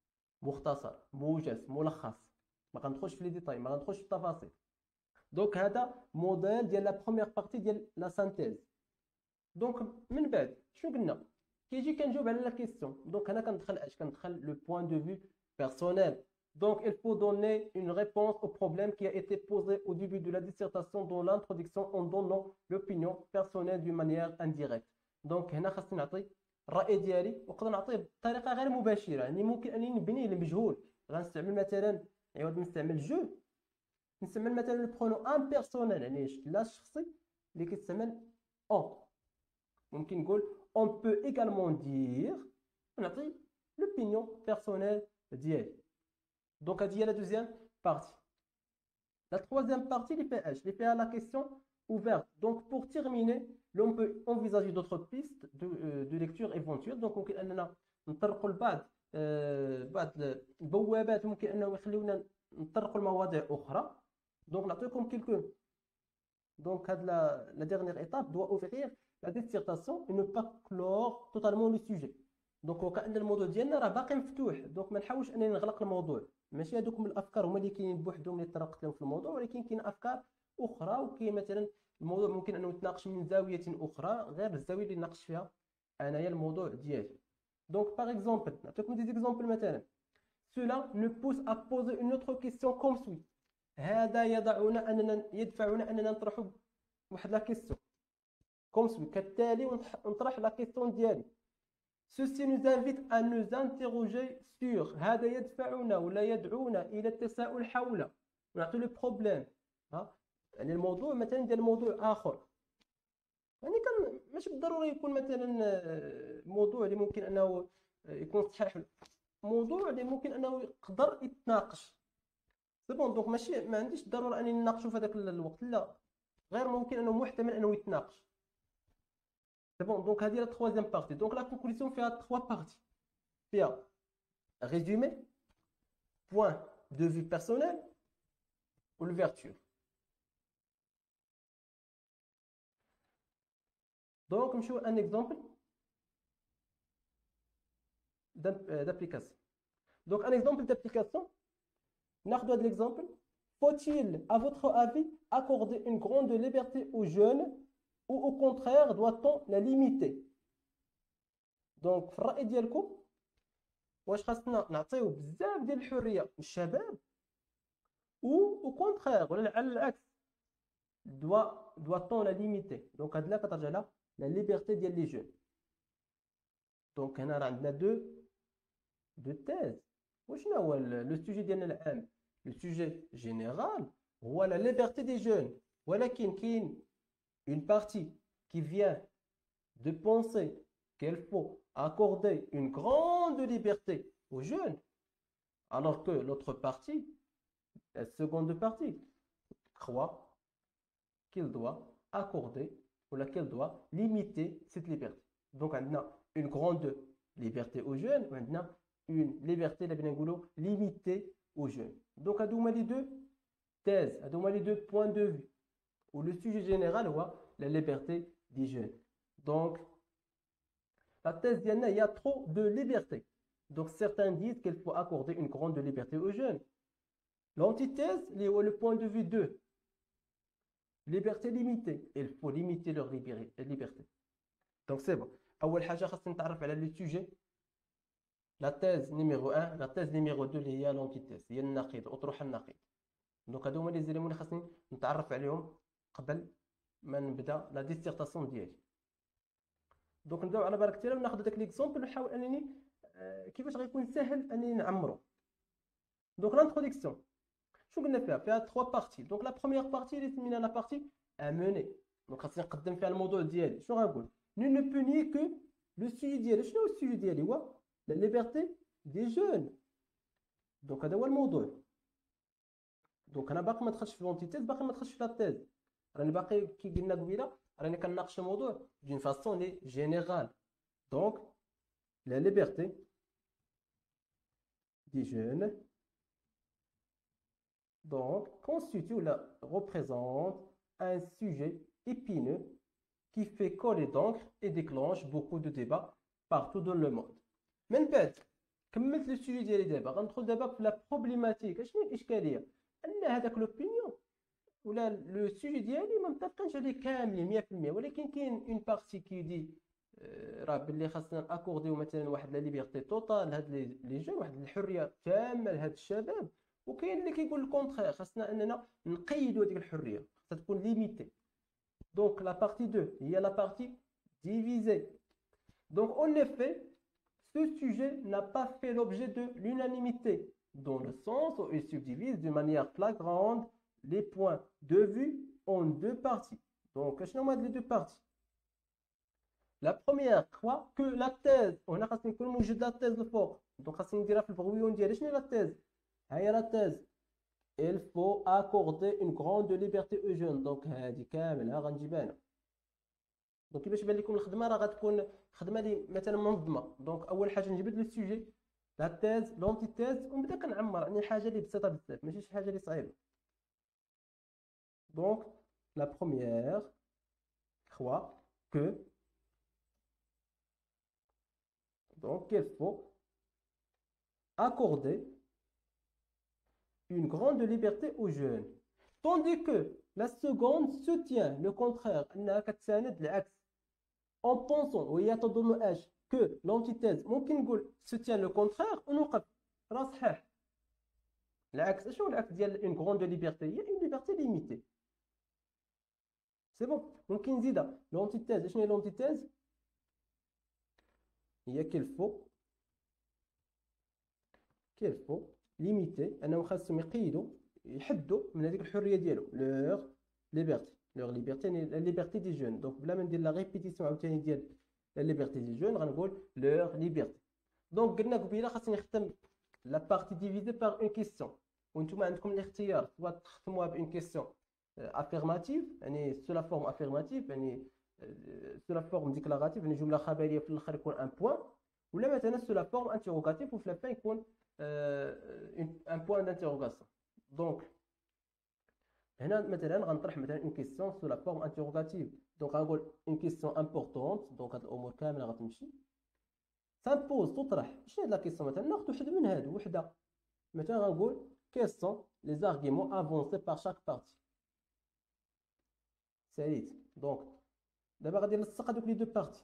مختصر موجز ملخص ما غندخلش في لي ديتاي ما غندخلش في التفاصيل. دونك هذا موديل ديال لا بروميير بارتي ديال لا سانتيز. دونك من بعد شنو قلنا كيجي كنجاوب على لا كيسيون. دونك هنا كندخل اش كندخل لو بوين دو فيو بيرسونيل. Donc, il faut donner une réponse au problème qui a été posé au début de la dissertation dans l'introduction en donnant l'opinion personnelle d'une manière indirecte. Donc, هنا خاصني نعطي الرأي ديالي وقدر نعطيه بطريقة غير مباشرة يعني ممكن أنني نبنيه لمجهول. غنستعمل مثلا عوض نستعمل جو نستعمل مثلا البرونو ان بيرسونيل يعني لا شخصي اللي كيستعمل اون. ممكن نقول on peut également dire نعطي l'opinion personnelle ديالي. Donc هذه هي la deuxième partie. La troisième partie اللي فيها اش اللي فيها la question ouverte. Donc pour terminer l'on peut envisager d'autres pistes de, euh, de lecture éventuelle. Donc ممكن اننا نطرقوا لبعض euh, بعض البوابات ممكن انه يخليونا نطرقوا لمواضيع اخرى. Donc نعطيكم quelques. Donc la, la dernière étape doit ouvrir la dissertation et ne pas clore totalement le sujet. Donc وكأن الموضوع ديالنا راه باقي مفتوح. دونك ما نحاولش انني نغلق الموضوع. ماشي هذوك من الافكار هما اللي كاينين بوحدهم اللي طرقت لهم في الموضوع ولكن كاين افكار اخرى وكاين مثلا الموضوع ممكن انه يتناقش من زاويه اخرى غير الزاويه اللي ناقش فيها انايا الموضوع ديالي. Donc par exemple نعطيكم دي زيكزامبل مثلا cela ne pousse à poser une autre question comme suit. هذا يدعونا اننا يدفعنا اننا نطرحوا واحد لا كيسيون كوم سوي كالتالي ونطرح لا كيسيون ديالي. Ceci nous invite à nous interroger sur هذا يدفعنا ولا يدعونا الى التساؤل حول ونعطي لو بروبليم ها يعني الموضوع مثلا ديال موضوع اخر يعني كان ماشي بالضروره يكون مثلا موضوع اللي ممكن انه يكون صحيح موضوع اللي ممكن انه يقدر يتناقش سي بون. دونك ماشي ما عنديش الضروره اني نناقشوا في هذاك الوقت لا غير ممكن انه محتمل انه يتناقش سي بون. دونك هذه لا troisième بارتي. دونك لا كونكلوزيون فيها trois بارتي فيها ريزومي point de vue personnel ou l'ouverture. Donc, je vais un exemple d'application. Donc, un exemple d'application, de l'exemple, faut-il, à votre avis, accorder une grande liberté aux jeunes ou au contraire, doit-on la limiter? Donc, في الرأي ديالكم واش خاصنا نعطيو بزاف ديال الحرية للشباب ou au contraire ولا على العكس doit doit-on la limiter? Donc هاد لا كترجع لها la liberté ديال لي جون. دونك هنا راه عندنا دو دو تيز. وشنو هو لو سوجي ديالنا العام؟ لو سوجي جينيرال هو la liberté des jeunes, ولكن كاين une partie qui vient de penser qu'il faut accorder une grande liberté aux jeunes, alors que l'autre partie, la seconde partie, croit qu'il doit accorder ou laquelle doit limiter cette liberté. Donc, on a une grande liberté aux jeunes, maintenant une liberté limitée aux jeunes. Donc, on a les deux thèses, on a les deux points de vue, où le sujet général est la liberté des jeunes. Donc, la thèse d'Yanna, il y a trop de liberté. Donc, certains disent qu'il faut accorder une grande liberté aux jeunes. L'antithèse, le point de vue de liberté limitée. Il faut limiter leur liberté. Donc, c'est bon. أول حاجة خاصنا نتعرف على le sujet. La thèse numéro un, la thèse numéro deux اللي هي l'antithèse. هي النقيض، أطروحة النقيض. Donc, هادو هما لي زيليمون اللي خاصني نتعرف عليهم قبل ما نبدا لا ديسيرتاسيون ديالي. دونك نبداو على بركة الله وناخذ داك ليكزومبل ونحاول انني آه كيفاش غيكون سهل انني نعمرو. دونك لانتروداكسيون شنو قلنا فيها؟ فيها ثلاث بارتي. دونك لا بروميير بارتي اللي سمينا لا بارتي اموني. دونك خاصني نقدم فيها الموضوع ديالي. شنو غنقول؟ نو نو بو ني كو لو سوجي ديالي. شنو هو السوجي ديالي؟ هو لا ليبرتي دي جون. دونك هذا هو الموضوع. دونك انا باقي ما دخلتش في لونتيتيز، باقي ما دخلتش في لا تيز، راني باقي كي قلنا قبيله راني كنناقش الموضوع d'une façon générale. Donc, la liberté des jeunes donc, constitue ou la représente un sujet épineux qui fait coller d'encre et déclenche beaucoup de débats partout dans le monde. من بعد كملت لو سوجي ديالي دابا غندخل دابا في لا بروبليماتيك. اشنو الاشكاليه؟ ان هذاك لوبينيون ولا لو سوجي ديالي ما متفقينش عليه كاملين مية في المية، ولكن كاين اون بارتي كي دي راه باللي خاصنا اكورديو مثلا واحد لا ليبرتي توتال لهاد لي جون، واحد الحريه تامه لهاد الشباب، وكاين اللي كيقول الكونترير خاصنا اننا نقيدوا هذيك الحريه، خاصها تكون ليميتي. دونك لا بارتي اثنين هي لا بارتي ديفيزي. دونك اون effet ce sujet n'a pas fait l'objet de l'unanimité dans le sens où il subdivise d'une manière flagrante les points de vue en deux parties. Donc, je vais les deux parties. La première croit que la thèse, on a خاصني نكون موجود la thèse الفوق. Donc, خاصني نديرها في البغويون ديالي. شنو هي la thèse؟ هي la thèse. Il faut accorder une grande liberté aux jeunes. Donc, هذه كاملة غنجيبها أنا. دونك كيفاش بان لكم الخدمه راه غتكون خدمه لي مثلا منظمه. دونك اول حاجه نجبد لو سوجي لا تيز لونتي تيز ونبدا كنعمر. يعني حاجه اللي بسيطه بزاف ماشي شي حاجه اللي صعيبه. دونك لا بروميير croit que donc il faut accorder une grande liberté aux jeunes, tandis que la seconde soutient le contraire انها كتساند العكس en pensant وهي تظن اش que l'antithèse ممكن نقول soutient le contraire ونوقف راه صحيح. العكس شنو العكس ديال une grande liberté؟ هي une liberté limitée. سي بون. ممكن نزيدها l'antithèse. شنو هي l'antithèse؟ هي qu'il faut qu'il faut limiter انهم خاصهم يقيدوا يحدوا من هذيك الحريه ديالو leur liberté. leur liberté la liberté des jeunes. donc بلا ما ندير لا ريبيتيسيون عاوتاني ديال la liberté des jeunes غنقول leur liberté. donc قلنا قبيله خاصني نختم la partie divisée par une question وانتم عندكم الاختيار سواء تختموها بان كيسيون affirmative يعني سو لا فورم affirmative يعني سو لا فورم ديكلاراتيف يعني جمله خبريه في الاخر يكون ان بوين، ولا مثلا سو لا فورم انتيروغاتيف وفي لا فان يكون ان بوان دانتيروغاسيون. دونك هنا مثلا غنطرح مثلا اون كيسيون سو لا فورم انتيروغاتيف. دونك غنقول اون كيسيون امبورطونت. دونك هاد الامور كامله غتمشي سامبوز تطرح. شنو هاد لا كيسيون؟ مثلا ناخذ وحده من هادو وحده. مثلا غنقول quels sont les arguments avancés par chaque partie. ساليت. دونك دابا غادي نلصق هذوك لي دو بارتي،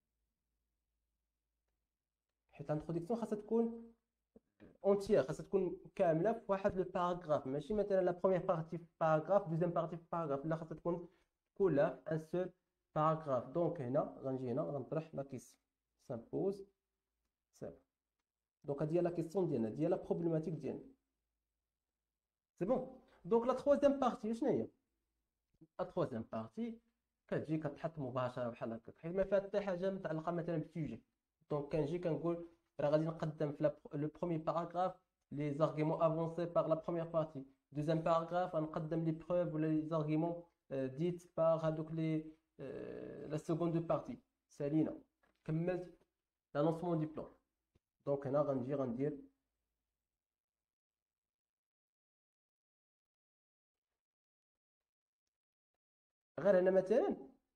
حيت الانتروديكسيون خاصها تكون اونتيير، خاصها تكون كامله في واحد لو باراغراف، ماشي مثلا لا بروميير بارتي في باراغراف دوزيام بارتي في باراغراف، لا خاصها تكون كلها في ان سول باراغراف. دونك هنا غنجي هنا غنطرح لا كيسيون سامبوز سيف. دونك هادي هي لا كيسيون ديالنا، هادي هي لا بروبليماتيك ديالنا. سي بون. دونك لا تخوازيام بارتي شنو هي؟ لا تخوازيام بارتي كتجي كتحط مباشره بحال هكاك، حيت ما فيها حتى حاجه متعلقه مثلا بالسوجي. دونك كنجي كنقول راه غادي نقدم في لو بروميير باراغراف لي زارغيمون افونسي باغ لا بروميير بارتي، دوزيام باراغراف غنقدم لي بروف ولا لي زارغيمون ديت باغ هادوك لي لا سكوند بارتي. سالينا كملت لانونسمون دي بلان. دونك هنا غنجي غندير غير هنا مثلا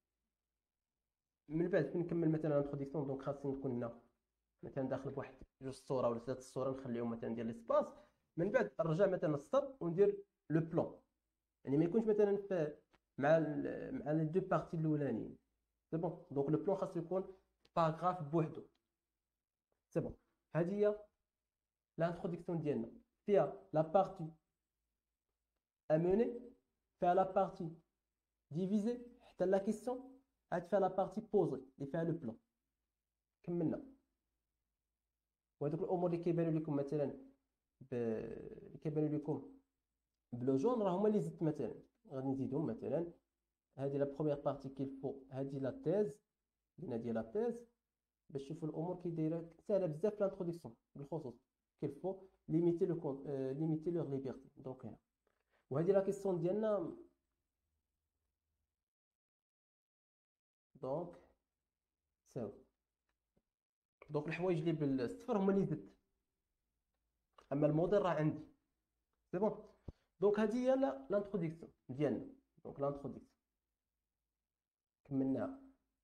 من بعد فين نكمل مثلا الانتروديكسيون. دونك خاصني نكون هنا مثلا داخل بواحد جوج الصوره ولا ثلاث الصوره نخليهم مثلا ندير ليسباس. من بعد نرجع مثلا للسطر وندير لو بلان، يعني ما يكونش مثلا في مع ال مع لي دو بارتي الاولانيين. سي بون. دونك لو بلان خاصو يكون باراغراف بوحدو. سي بون. هذه هي لانتروديكسيون ديالنا، فيها لا بارتي اموني، فيها لا بارتي ديفيزي حتى لا كيسيون، عاد فيها لا بارتي بوزي اللي فيها لو بلان. كملنا. وهذوك الامور اللي كيبانوا لكم مثلا ب... اللي كيبانوا لكم بلو جون راه هما اللي زدت. مثلا غادي نزيدهم مثلا هذه لا بروميير بارتي كيلفو، هذه لا تيز قلنا ديال لا تيز باش تشوفوا الامور كي دايره سهله بزاف. لانتروديكسيون بالخصوص كيلفو ليميتي لو كون ليميتي لور ليبرتي. دونك هنا وهذه لا كيسيون ديالنا. دونك ساو دونك الحوايج اللي بالصفر هما اللي زدت، اما الموديل راه عندي. سي بون. دونك هذه هي لانتروديكسيون ديالنا. دونك لانتروديكسيون كملناها،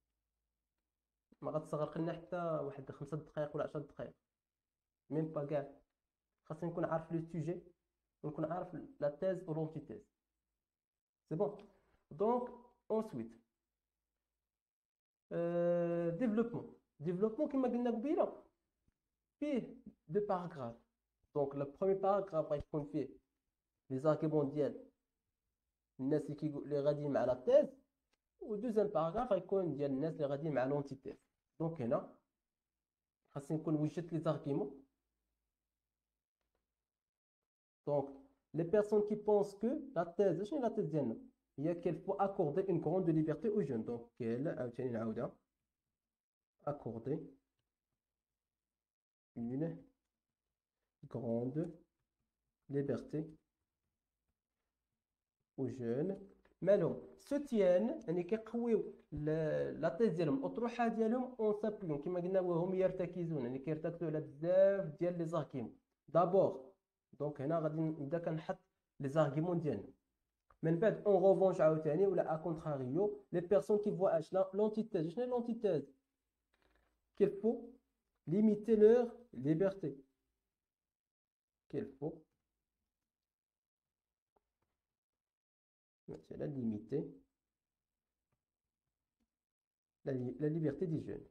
ما غتستغرق لنا حتى واحد خمسة دقائق ولا عشرة دقائق ميم با كاع. خاصني نكون عارف لو سوجي ونكون عارف لا تيز و لونتي تيز. سي بون. دونك اونسويت ديفلوبمون. ديفلوبمون كما قلنا قبيله فيه دو باراغراف. دونك لو بروميير باراغراف غيكون فيه لي زارغيمون ديال الناس اللي كيقول اللي غاديين مع لا تيز، ودوزيام باراغراف غيكون ديال الناس اللي غاديين مع لونتي تيز. دونك هنا خاصني نكون وجدت لي زارغيمون. دونك les personnes qui pensent que la thèse شنو la thèse ديالنا هي qu'il faut accorder une grande liberté aux jeunes. donc qu'elle عاوتاني نعاودها accorder une grande liberté aux jeunes مالهم soutiennent يعني كيقويو لا تيز ديالهم الاطروحه ديالهم اون سابليون كما قلنا وهم يرتكزون يعني كيرتكزوا على بزاف ديال لي زارغيمون. دابور دونك هنا غادي نبدا كنحط لي زارغيمون ديالنا. من بعد اون روفونش عاوتاني ولا ا كونتراريو لي بيرسون كي فوا اش لونتيتيز. شنو لونتيتيز؟ qu'il faut limiter leur liberté. qu'il faut مثلا limiter la, la liberté des jeunes.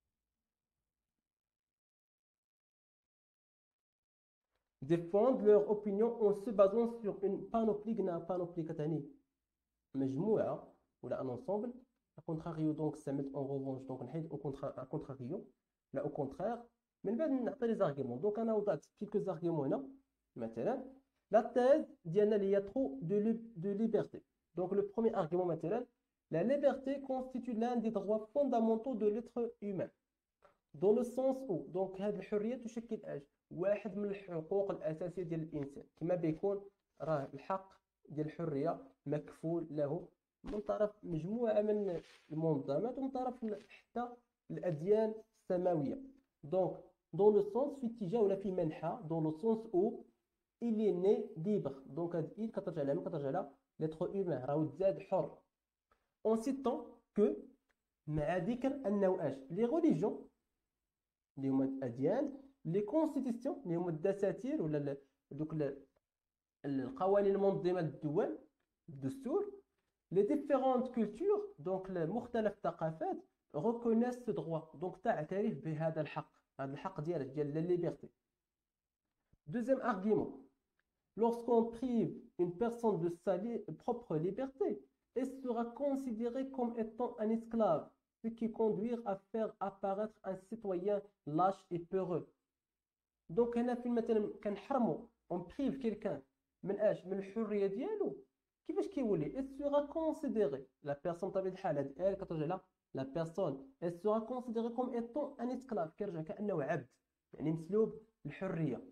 défendre leur opinion en se basant sur une panoplie. قلنا panoplie كتعني مجموعة ولا un ensemble. a contrario donc استعملت en revanche donc نحيد a contrario لا au contraire. من بعد نعطي لي زارغيمون. دونك انا وضعت كيلكو زارغيمون هنا. مثلا لا تيز ديالنا اللي هي trop de, de liberté. donc le premier argument مثلا la liberté constitue l'un des droits fondamentaux de l'être humain dans le sens où donc هذه الحريه تشكل اش واحد من الحقوق الاساسيه ديال الانسان كما بيكون راه الحق ديال الحريه مكفول له من طرف مجموعه من المنظمات ومن طرف حتى الاديان السماويه. Donc, dans le sens في اتجاه ولا في منحى dans le sens où il est né libre. Donc, هاد il كترجع على من كترجع على l'être humain راهو تزاد حر. En citant que مع ذكر أنه اش les religions اللي هما الأديان les constitutions اللي هما الدساتير ولا ال- دوك ال- القوانين المنظمة للدول الدستور les différentes cultures donc مختلف الثقافات reconnaissent ce droit donc تعترف بهذا الحق هذا الحق ديالك ديال la liberté. Deuxième argument, lorsqu'on prive une personne de sa li- propre liberté, elle sera considérée comme étant un esclave, ce qui conduit à faire apparaître un citoyen lâche et peureux. Donc هنا في مثلا كنحرموا on prive quelqu'un من اش من الحريه ديالو كيفاش كيولي elle sera considérée la personne بطبيعه الحال هاد elle كترجع لها la personne elle sera considérée comme étant un esclave كيرجع كانه عبد يعني مسلوب الحريه.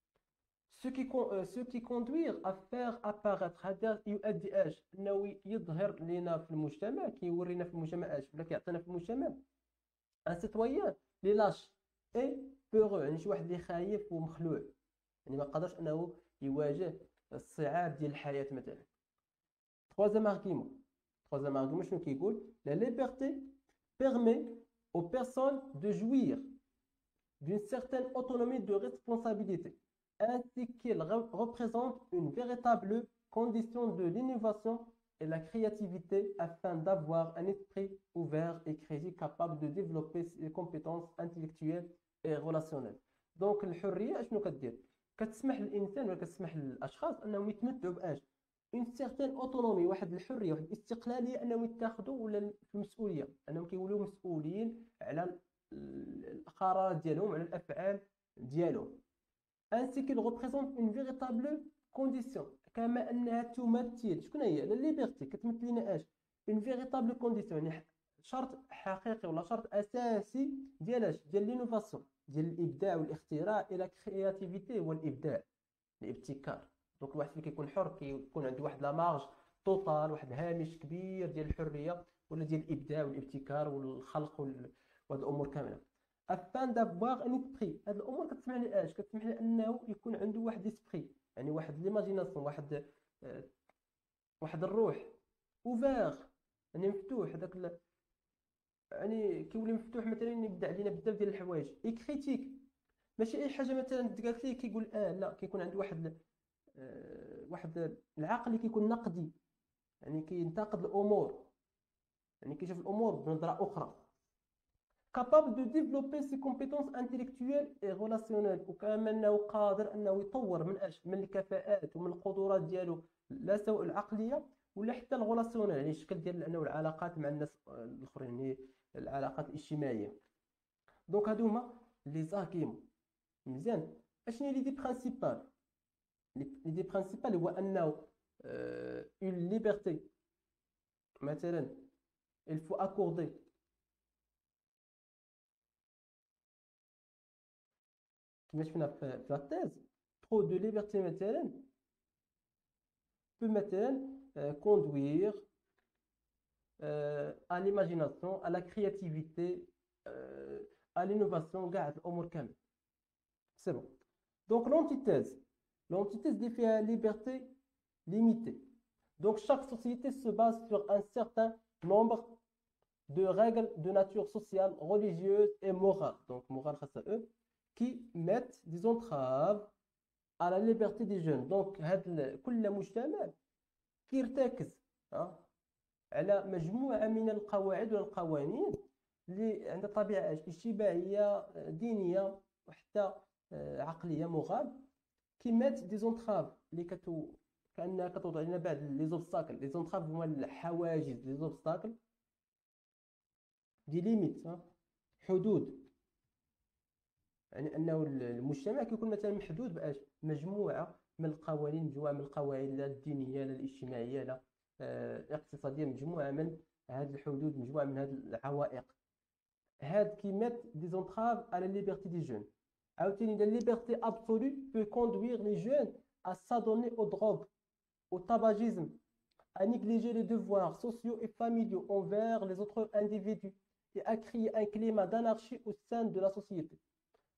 ce qui con- euh, ce qui conduire à faire apparaître هذا يؤدي اش انه يظهر لنا في المجتمع كيورينا في المجتمع اش ولا كيعطينا في المجتمع ان سيتويان لي لاش اي بيغو يعني شي واحد اللي خايف ومخلوع يعني ما قدرش انه يواجه الصعاب ديال الحياه مثلا. troisième argument troisième argument شنو كيقول la liberté permet aux personnes de jouir d'une certaine autonomie de responsabilité ainsi qu'elle re- représente une véritable condition de l'innovation et la créativité afin d'avoir un esprit ouvert et créatif capable de développer ses compétences intellectuelles et relationnelles. Donc الحرية اشنو كدير كتسمح للانسان ولا كتسمح للاشخاص انهم يتمتعوا باش une certaine autonomie واحد الحريه واحد الاستقلاليه انهم يتخذوا ولا المسؤوليه انهم كيوليو مسؤولين على ال- القرارات ديالهم على الافعال ديالهم ainsi qu'il représente une véritable condition كما انها تمثل شكون هي لا ليبرتي كتمثل لنا اش une véritable condition يعني شرط حقيقي ولا شرط اساسي ديال اش ديال لينوفاسيون ديال الابداع والاختراع الى كرياتيفيتي والابداع الابتكار. دونك الواحد اللي كيكون حر كيكون عنده واحد لا مارج توتال واحد الهامش كبير ديال الحريه ولا ديال الابداع والابتكار والخلق وال- وهاد الامور كامله. afin d'avoir un esprit هاد الامور كتسمح لي اش كتسمح لي انه يكون عنده واحد اسبري يعني واحد ليماجيناسيون واحد آه، واحد الروح اوفير يعني مفتوح هذاك ال- يعني كيولي مفتوح مثلا يبدا علينا بزاف ديال الحوايج اي كريتيك ماشي اي حاجه مثلا تقالت ليه كيقول اه لا كيكون عنده واحد آه، واحد العقل اللي كيكون نقدي يعني كينتقد الامور يعني كيشوف الامور بنظره اخرى capable de développer ses compétences intellectuelles et relationnelles وكمان انه قادر انه يطور من اش من الكفاءات ومن القدرات ديالو لا سواء العقليه ولا حتى الغولاسيونيل يعني الشكل ديال انه العلاقات مع الناس الاخرين يعني العلاقات الاجتماعيه. دونك هادو هما لي زارغيمون مزيان. اشنو هي ليدي برينسيبال ليدي برينسيبال هو انه اون ليبرتي مثلا il faut accorder كما شفنا في في لا تيز trop de liberté مثلا peut مثلا euh, conduire euh, à l'imagination à la créativité euh, à l'innovation كاع هاد الامور كامل سي بون. دونك l'antithèse l'antithèse اللي فيها liberté limitée. Donc chaque société se base sur un certain nombre de règles de nature sociale, religieuse et morale. Donc morale خاصها eux qui mettent des entraves à la liberté des jeunes. Donc هاد كل مجتمع كيرتكز ها على مجموعة من القواعد والقوانين اللي عندها طبيعة اجتماعية دينية وحتى عقلية مورال كي مات دي زونتراف اللي كتو كأنها كتوضع لنا بعض لي زوبستاكل لي زونتراف هما الحواجز لي زوبستاكل دي ليميت حدود يعني انه المجتمع كيكون مثلا محدود باش مجموعه من القوانين مجموعه من القواعد لا الدينيه لا الاجتماعيه لا الاقتصاديه مجموعه من هذه الحدود مجموعه من هذه العوائق هاد كي ميت دي زونتراف على ليبرتي دي جون. عاوتاني لا ليبرتي ابسولو بو كوندوير لي جون à s'adonner aux drogues au tabagisme à négliger les devoirs sociaux et familiaux envers les autres individus et à créer un climat d'anarchie au sein de la société.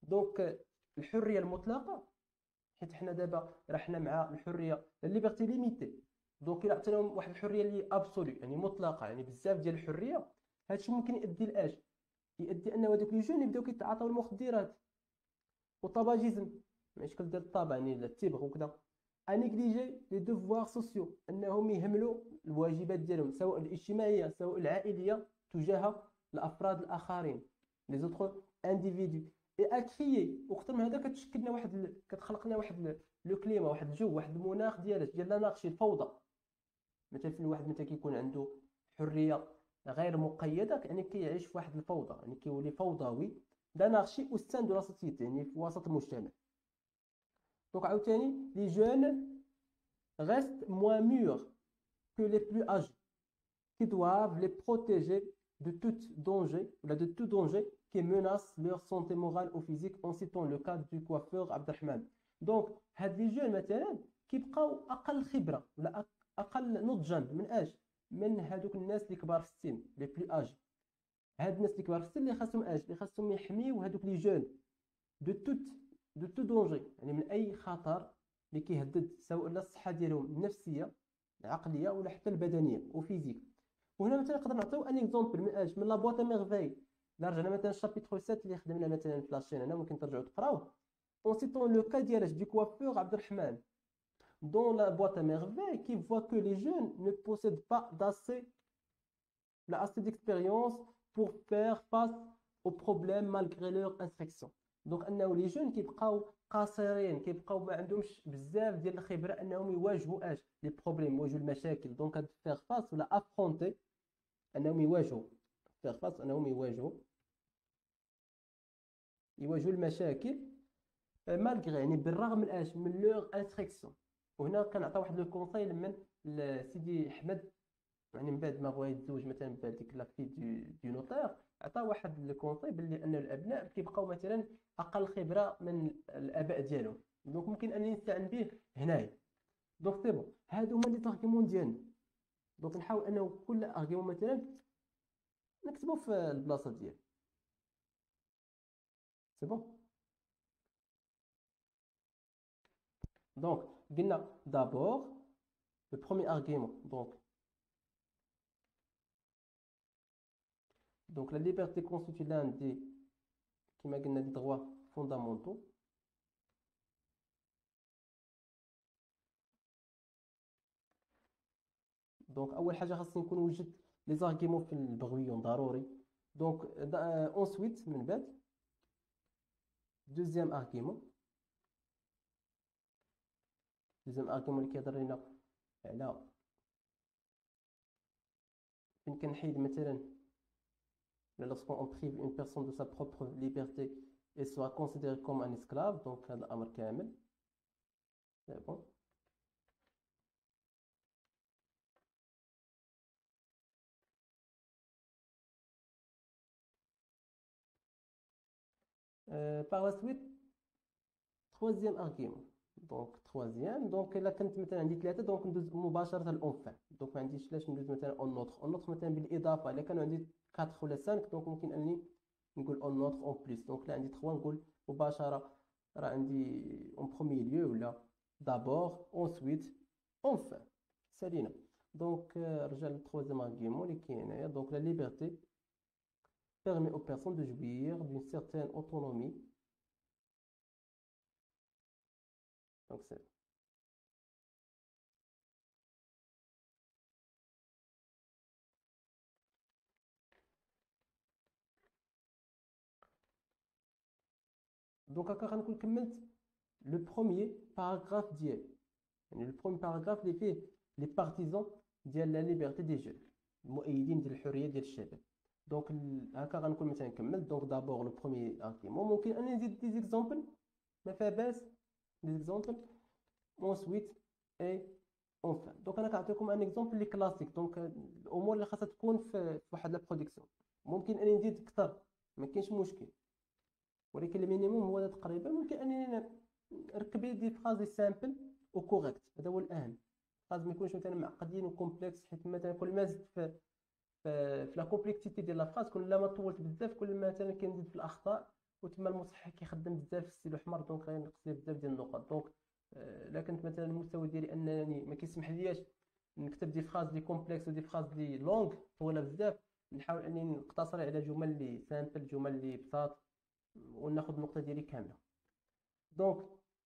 دونك الحريه المطلقه، حيت حنا دابا راه حنا مع الحريه الليبرتي ليميتي. دونك الا عطينا واحد الحريه اللي ابسولي يعني مطلقه، يعني بزاف ديال الحريه، هادشي ممكن يؤدي لاش؟ يؤدي ان هذوك لي جون يبداو كيتعاطاو المخدرات والطباجيزم، الاشكال ديال الطابع يعني التبغ وكذا. انيغليجي لي دوفوار سوسيو، انهم يهملوا الواجبات ديالهم سواء الاجتماعيه سواء العائليه تجاه الافراد الاخرين، لي زوتر انديفيدو. اي اكريي، وقت من هذا كتشكل لنا واحد ال... كتخلق لنا واحد لو كليما، واحد الجو، واحد المناخ ديال ديال الانارشي، الفوضى. مثلا في الواحد متى كيكون عنده حريه غير مقيده، يعني كيعيش في واحد الفوضى، يعني كيولي فوضوي، دانارشي او سان دو لا سوسيتي، يعني في وسط المجتمع. دونك عاوتاني لي جون restent moins mûrs que les plus âgés, qui doivent les protéger de tout danger, de tout danger qui menace leur santé morale ou physique, en citant le cas du coiffeur Abdelrahman. Donc, هاد لي جون مثلا كيبقاو اقل خبره ولا اقل نضجا من اش؟ من هادوك الناس اللي كبار في السن، لي بلو اجي. هاد الناس اللي كبار في السن اللي خاصهم اش؟ اللي خاصهم يحميو هادوك لي جون دو توت دو تو دونجي، يعني من اي خطر اللي كيهدد سواء الصحه ديالهم النفسيه العقليه ولا حتى البدنيه وفيزيك. وهنا مثلا نقدر نعطيو ان اكزومبل من اش؟ من لا بواط ميرفاي. الا رجعنا مثلا الشابيتر سبعة اللي خدمنا مثلا في لاشين هنا، ممكن ترجعوا تقراوه. اون سيتون لو كا ديال اش؟ دي كوافور عبد الرحمن dans la boîte à merveilles, qui voit que les jeunes ne possèdent pas d'assez assez d'expérience pour faire face aux problèmes malgré leur instruction. دونك انه لي جون كيبقاو قاصرين، كيبقاو ما عندهمش بزاف ديال الخبره انهم يواجهوا اش؟ لي بروبليم، يواجهوا المشاكل. دونك هاد فيغ فاس ولا افرونتي، انهم يواجهوا فيغ فاس، انهم يواجهوا يواجهوا المشاكل مالغري، يعني بالرغم من اش؟ من لور انستركسيون. وهنا كنعطي واحد لو كونساي من سيدي احمد، يعني من بعد ما بغى يتزوج مثلا من بعد ديك لافي دو دو نوتير، عطى واحد الكونساي باللي ان الابناء كيبقاو مثلا اقل خبره من الاباء ديالهم. دونك ممكن انني نستعن به هنايا. دونك سي بون، هادو هما لي زارغيمون ديالنا. دونك نحاول انه كل ارغيمون مثلا نكتبو في البلاصه ديالو. سي بون. دونك قلنا دابور لو بروميير ارغيمون، دونك Donc la liberté constitue l'un des, des droits fondamentaux. Donc اول حاجه خاصني نكون وجدت لي زارغيمون في البغويون ضروري. دونك ensuite من بعد دوزيام ارغيمون، دوزيام ارغيمون اللي كيهضر لنا على فين كنحيد مثلا lorsqu'on on prive une personne de sa propre liberté et soit considéré comme un esclave. donc هذا الامر كامل. c'est bon. Euh, par la suite troisième argument. دونك troisième، دونك الا كنت مثلا عندي ثلاثه دونك ندوز مباشره الاونفان. دونك ما عنديش علاش ندوز مثلا اون نوتر اون نوتر مثلا بالاضافه. الا كانوا عندي أربعة ولا خمسة دونك ممكن انني نقول اون نوتر اون بليس. دونك لا عندي ثلاثة نقول مباشره راه عندي اون بروميي ليو ولا دابور اونسويت اونفان. سالينا. دونك رجع للترويزيام argument اللي كاين هنايا. دونك لا ليبرتي permet aux personnes de jouir d'une certaine autonomie. Donc c'est donc هكا غنكون كملت لو بروميير باراغراف ديالي. يعني لو بروميير باراغراف اللي فيه لي بارتيزون ديال لا ليبرتي دي جون، المؤيدين ديال الحريه ديال الشباب. دونك هكا غنكون مثلا كملت. دونك دابور لو بروميير ارغيمون، ممكن انني نزيد دي زيكزامبل ما فيها باس، دي زيكزامبل ensuite et enfin. دونك انا كنعطيكم ان اكزومبل اللي كلاسيك. دونك الامور اللي خاصها تكون في واحد لا برودكسيون. ممكن انني نزيد اكثر، ما كاينش مشكل، ولكن المينيموم هو هذا تقريبا. ممكن انني نركب دي فراز سامبل وكوريكت، هذا هو الاهم. فراز ما يكونش مثلا معقدين وكومبلكس، حيت مثلا كل ما زدت في في, في لا كومبلكسيتي ديال لا فراز، كل ما طولت بزاف كل ما مثلا كنزيد في الاخطاء وتما المصحح كيخدم بزاف في السيل الاحمر، دونك غينقص لي بزاف ديال النقط. دونك آه، الا كنت مثلا المستوى ديالي انني ما كيسمح لياش نكتب دي فراز لي كومبلكس ودي فراز لي لونغ طويله بزاف، نحاول اني نقتصر على جمل لي سامبل، جمل لي بساط، وناخذ النقطه ديالي كامله. دونك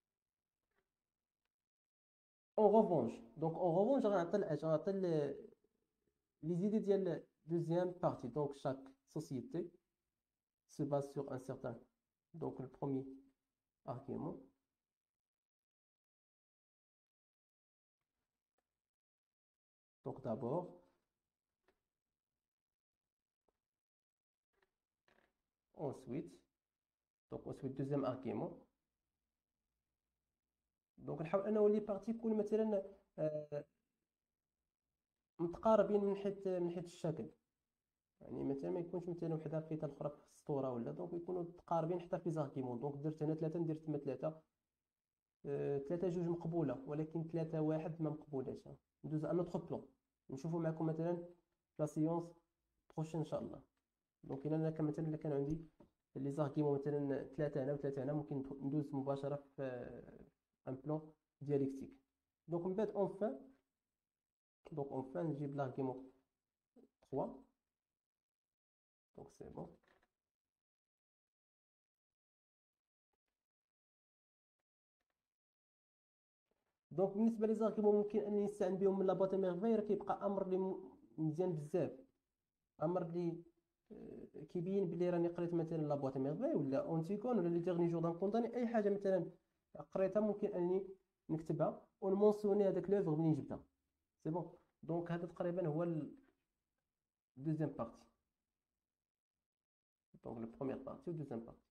اون ريفونش دونك اون ريفونش غنعطي الاش غنعطي لي زيدي ديال دوزيام بارتي. دونك chaque société se base sur un certain, donc le premier argument. Donc d'abord, ensuite, donc ensuite deuxième argument. دونك نحاول انه لي بارتي يكون مثلا آه، متقاربين من حيث من حيث الشكل، يعني مثلا ما يكونش مثلا وحده فيها الاخرى في السطوره ولا، دونك يكونوا متقاربين حتى في زاركيمون. دونك درت هنا ثلاثه ندير تما ثلاثه، آه، ثلاثه جوج مقبوله، ولكن ثلاثه واحد ما مقبولاش. ندوز ان اوتر بلان نشوفوا معكم مثلا لا سيونس بروشين ان شاء الله. دونك الا انا كان مثلا الا كان عندي لي زاركيمون مثلا ثلاثه هنا وثلاثه هنا، ممكن ندوز مباشره في ان بلان دياليكتيك. دونك من بعد اونفان دونك اونفان نجيب لارغيمون trois. Donc c'est bon. دونك بالنسبه لي زاركيمون ممكن انني نستعن بهم من لاباط ميرفاي، راه كيبقى امر اللي مزيان بزاف، امر اللي آه، كيبين بلي راني قريت مثلا لاباط ميرفاي ولا اونتيكون ولا لي ديرني جور دان كونداني، اي حاجه مثلا قريتها ممكن انني نكتبها ونمونسيوني هذاك لوفر منين جبتها. سي بون. دونك هذا تقريبا هو الدوزيام بارتي، دونك لو بروميير بارتي والدوزيام بارتي.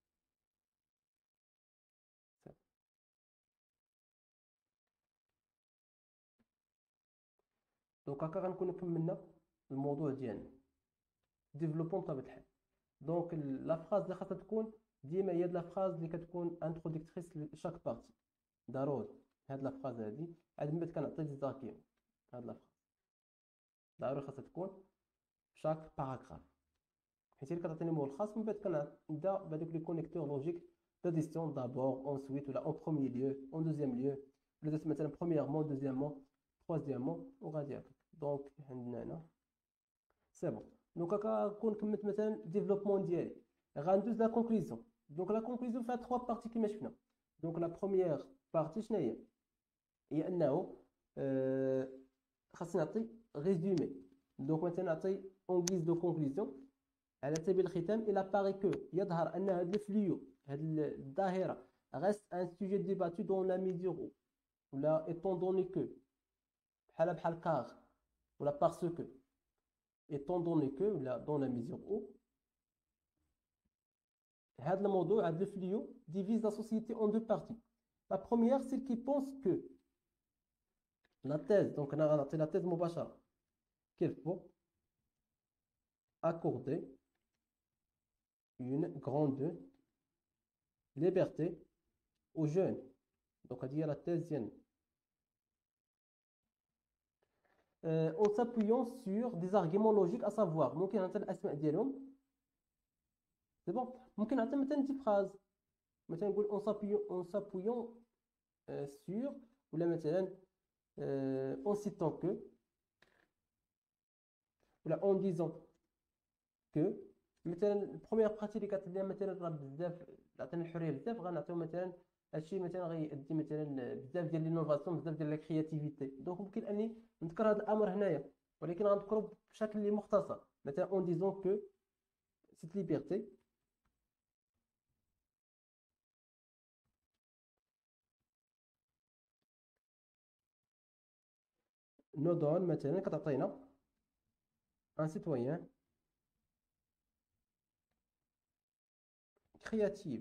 دونك هكا غنكونو كملنا الموضوع ديالنا ديفلوبون بطبيعه الحال. دونك لا فراز اللي خاصها تكون ديما هي لا فراز اللي كتكون انتروديكتريس لشاك بارتي، ضروري هاد لا فراز هادي عاد من بعد كنعطي دي زاركيمون. هاد لا فراز ضروري خاصها تكون شاك باراغراف، حيت اللي كتعطيني مول الخاص من بعد كنبدا بهذوك لي كونيكتور لوجيك داديسيون دابور اونسويت ولا اون بروميير ليو اون دوزيام ليو، ولا درت مثلا برومييرمون دوزيامون تروازيامون وغادي هكاك. دونك عندنا هنا سي بون. دونك هكا نكون كملت مثلا ديفلوبمون ديالي، غندوز لا كونكلوزيون. دونك لا كونكلوزيون فيها ثلاث بارتي كما شفنا. دونك لا بروميير بارتي شنو هي؟ هي انه آه خاصني نعطي ريزومي. دونك مثلا نعطي اون غيز دو كونكلوزيون على سبيل الختام، الى باري كو يظهر ان هذا الفليو هذه الظاهره reste un sujet débattu dans la mesure où ولا étant donné que بحال بحال كار ولا parce que étant donné que ولا dans la mesure où هذا الموضوع هذا الفليو divise la société en deux parties. La première celle qui pense que la thèse, donc انا غنعطي la thèse مباشره qu'il faut accorder une grande liberté aux jeunes. Donc هذه هي la thèse ديالنا. Euh, en s'appuyant sur des arguments logiques, à savoir ممكن نعطي الاسماء ديالهم. سي بون. ممكن نعطي مثلا دي فراز، مثلا نقول en s'appuyant en s'appuyant euh, sur ولا مثلا euh, en citant que ولا en disant que. مثلا البروميير بارتي اللي كتبدا مثلا راه بزاف عطينا الحريه بزاف، غنعطيو مثلا هادشي مثلا غيؤدي مثلا بزاف ديال لينوفاسيون، بزاف ديال لا كرياتيفيتي. دونك ممكن اني نذكر هذا الامر هنايا، ولكن غنذكرو بشكل اللي مختصر، مثلا اون ديزون كو سيت ليبرتي نو دون مثلا كتعطينا ان سيتويان كرياتيف،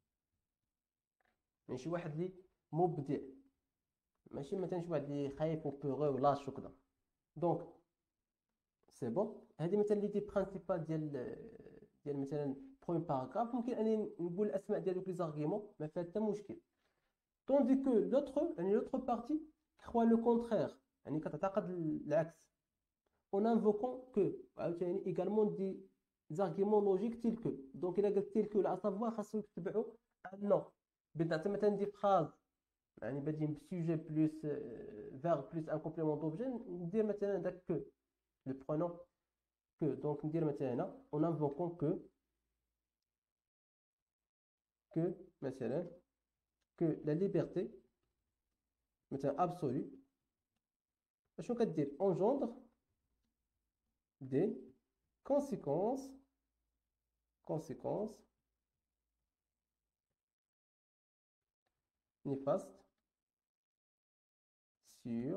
يعني شي واحد اللي مبدع، ماشي مثلا شي واحد اللي خايف وبوغو ولاش وكذا. دونك سي بون. هذه مثلا لي دي برينسيبال ديال ديال مثلا بروميير باراغراف. ممكن اني نقول الاسماء ديال دوك لي زارغيمون ما فيها حتى مشكل. توندي كو لوتر يعني لوتر بارتي كخوا لو كونترير، يعني كتعتقد العكس. اون انفوكون كو عاوتاني ايغالمون دي des arguments logiques tels que. Donc il a قلت tels que à savoir خاصو يتبعوا un nom. بنعطي مثلا دي phrases يعني بادين بسوجي بلس verbe plus un complément d'objet ندير مثلا داك que le pronom que. Donc ندير مثلا هنا en invoquant que que مثلا que la liberté مثلا absolue شنو كدير engendre des conséquences conséquences néfastes sur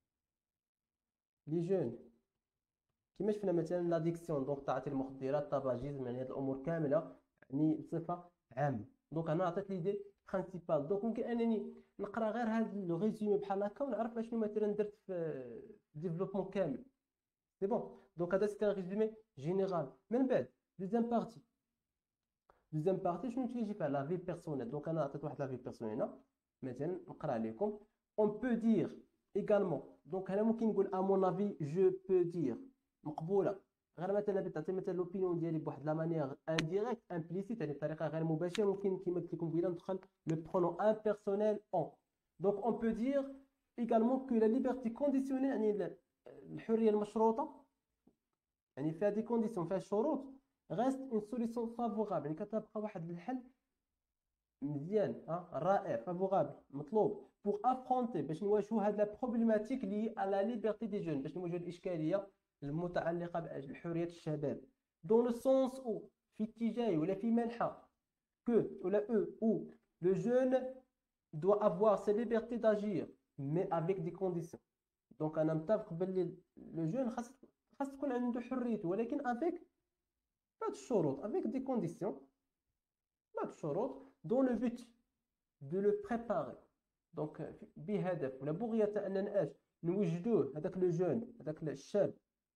les jeunes. كما شفنا مثلا لاديكسيون دونك تعاطي المخدرات الطباجيزم يعني هاد الامور كامله يعني بصفه عامه. دونك انا عطيت ليدي برينسيبال. دونك ممكن انني نقرا غير هاد لو ريزومي بحال هكا ونعرف اشنو مثلا درت في ديفلوبمون كامل. سي بون. دونك هذا سيتي ان ريزومي جينيرال. من بعد دوزيام بارتي دوزيام بارتي شنو تيجي فيها لا في بيرسونيل. دونك انا عطيت واحد لا في بيرسونيل هنا مثلا نقرا عليكم. on peut dire également. دونك هنا ممكن نقول à mon avis je peux dire مقبوله غير مثلا تعطي مثلا لوبينيون ديالي بواحد لا مانيير انديريكت امبليسيت يعني بطريقه غير مباشره. ممكن كما قلت لكم قبيله ندخل لو برونون امبيرسونيل اون. دونك on peut dire également que la liberté conditionnée يعني الحريه المشروطه يعني فيها دي كونديسيون فيها شروط reste une solution favorable يعني كتبقى واحد الحل مزيان ها رائع فافورابل مطلوب pour affronter باش نواجهوا هاد لا بروبليماتيك لي à la liberté des jeunes باش نواجهوا الاشكاليه المتعلقه بحريه الشباب. dans le sens où في اتجاه ولا في منحى que ولا eux où le jeune doit avoir sa liberté d'agir mais avec des conditions. donc انا متفق باللي le jeune خاص خاص تكون عنده حريته ولكن avec pas de شروط avec des conditions pas de شروط dans le but de le préparer. donc بهدف ولا بغية أننا اش نوجدوه هذاك لو جون هذاك الشاب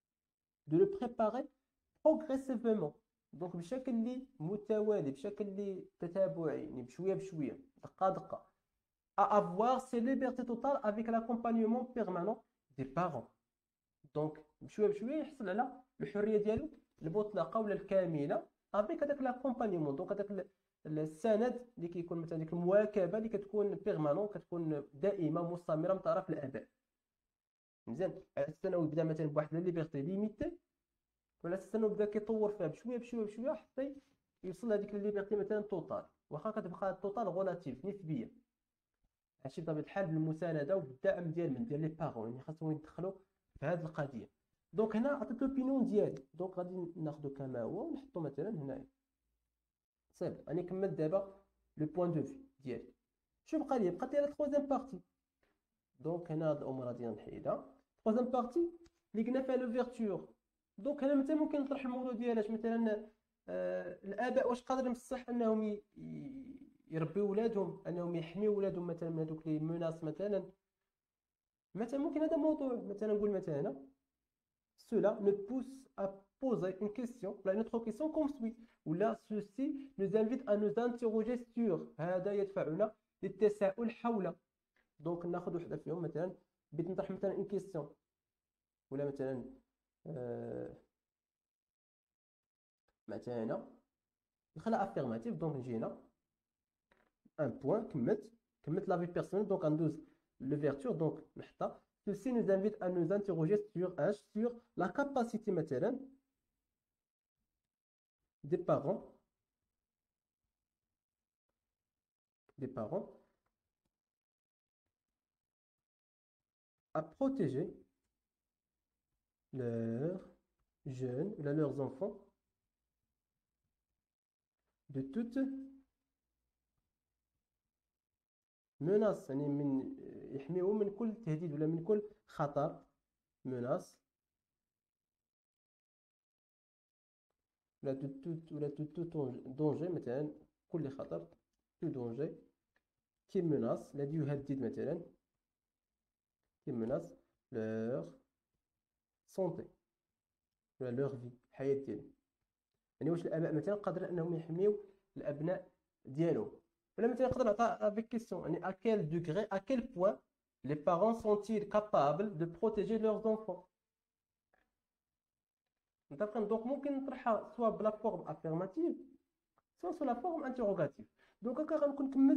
de le préparer progressivement. donc بشكل اللي متوالي بشكل اللي تتابعي يعني بشوية بشوية دقة دقة à avoir ses libertés totales avec l'accompagnement permanent des parents. donc بشوية بشوية يحصل على الحرية ديالو المطلقة ولا الكاملة avec هذاك l'accompagnement. donc هذاك السند اللي كيكون مثلا ديك المواكبه اللي كتكون بيرمانون كتكون دائمه مستمره من طرف الاباء. مزيان. الثانوي بدا مثلا بواحد لا ليبرتي ليميتي ولا الثانوي بدا كيطور فيها بشويه بشويه بشويه حتى يوصل لهذيك الليبرتي مثلا توتال واخا كتبقى التوتال غولاتيف نسبيه. هادشي بطبيعه الحال بالمسانده وبالدعم ديال من ديال لي بارون يعني خاصهم يدخلوا في هذه القضيه. دونك هنا عطيت لوبينيون ديالي. دونك غادي ناخذ كما هو ونحطو مثلا هنايا صافي. راني كملت دابا لو بوين دو في ديالي. شنو بقى لي؟ بقات لي لا ترويزيام بارتي. دونك هنا هاد الامور غادي نحيدها. ترويزيام بارتي اللي قلنا فيها لوفيرتور. دونك هنا مثلا ممكن نطرح الموضوع ديالاش مثلا آه الاباء واش قادر من الصح انهم يربيو ولادهم انهم يحميو ولادهم مثلا من هذوك لي مناس مثلا. مثلا ممكن هذا موضوع مثلا نقول مثلا هنا cela ne pousse à poser une question là une autre question comme suit ou là ceci nous invite à nous interroger sur هذا يدفعنا للتساؤل حول. دونك ناخذ وحده فيهم مثلا بغيت نطرح مثلا une question ولا مثلا آه مثلا هنا نخليها افيرماتيف. دونك نجي هنا ان بوين كملت كملت لا في بيرسونيل. دونك غندوز لوفيرتور دونك نحطها. ceci nous invite à nous interroger sur H sur la capacité مثلا des parents des parents à protéger leurs jeunes ou leurs enfants de toute menace يعني من يحميهم من كل تهديد ولا من كل خطر menace ولا tout ولا tout danger مثلا كل خطر tout danger qui menace الذي يهدد مثلا qui menace leur santé ولا leur vie الحياة ديالهم. يعني واش الآباء مثلا قادرين أنهم يحميو الأبناء ديالهم ولا مثلا نقدر نعطي افيك كيسيون يعني à quel degré à quel point les parents sont-ils capables de protéger leurs enfants. متفقين؟ دونك ممكن نطرحها سواء بلا فورم افيرماتيف سواء سو لا فورم انتروغاتيف. دونك هكا غنكون كملت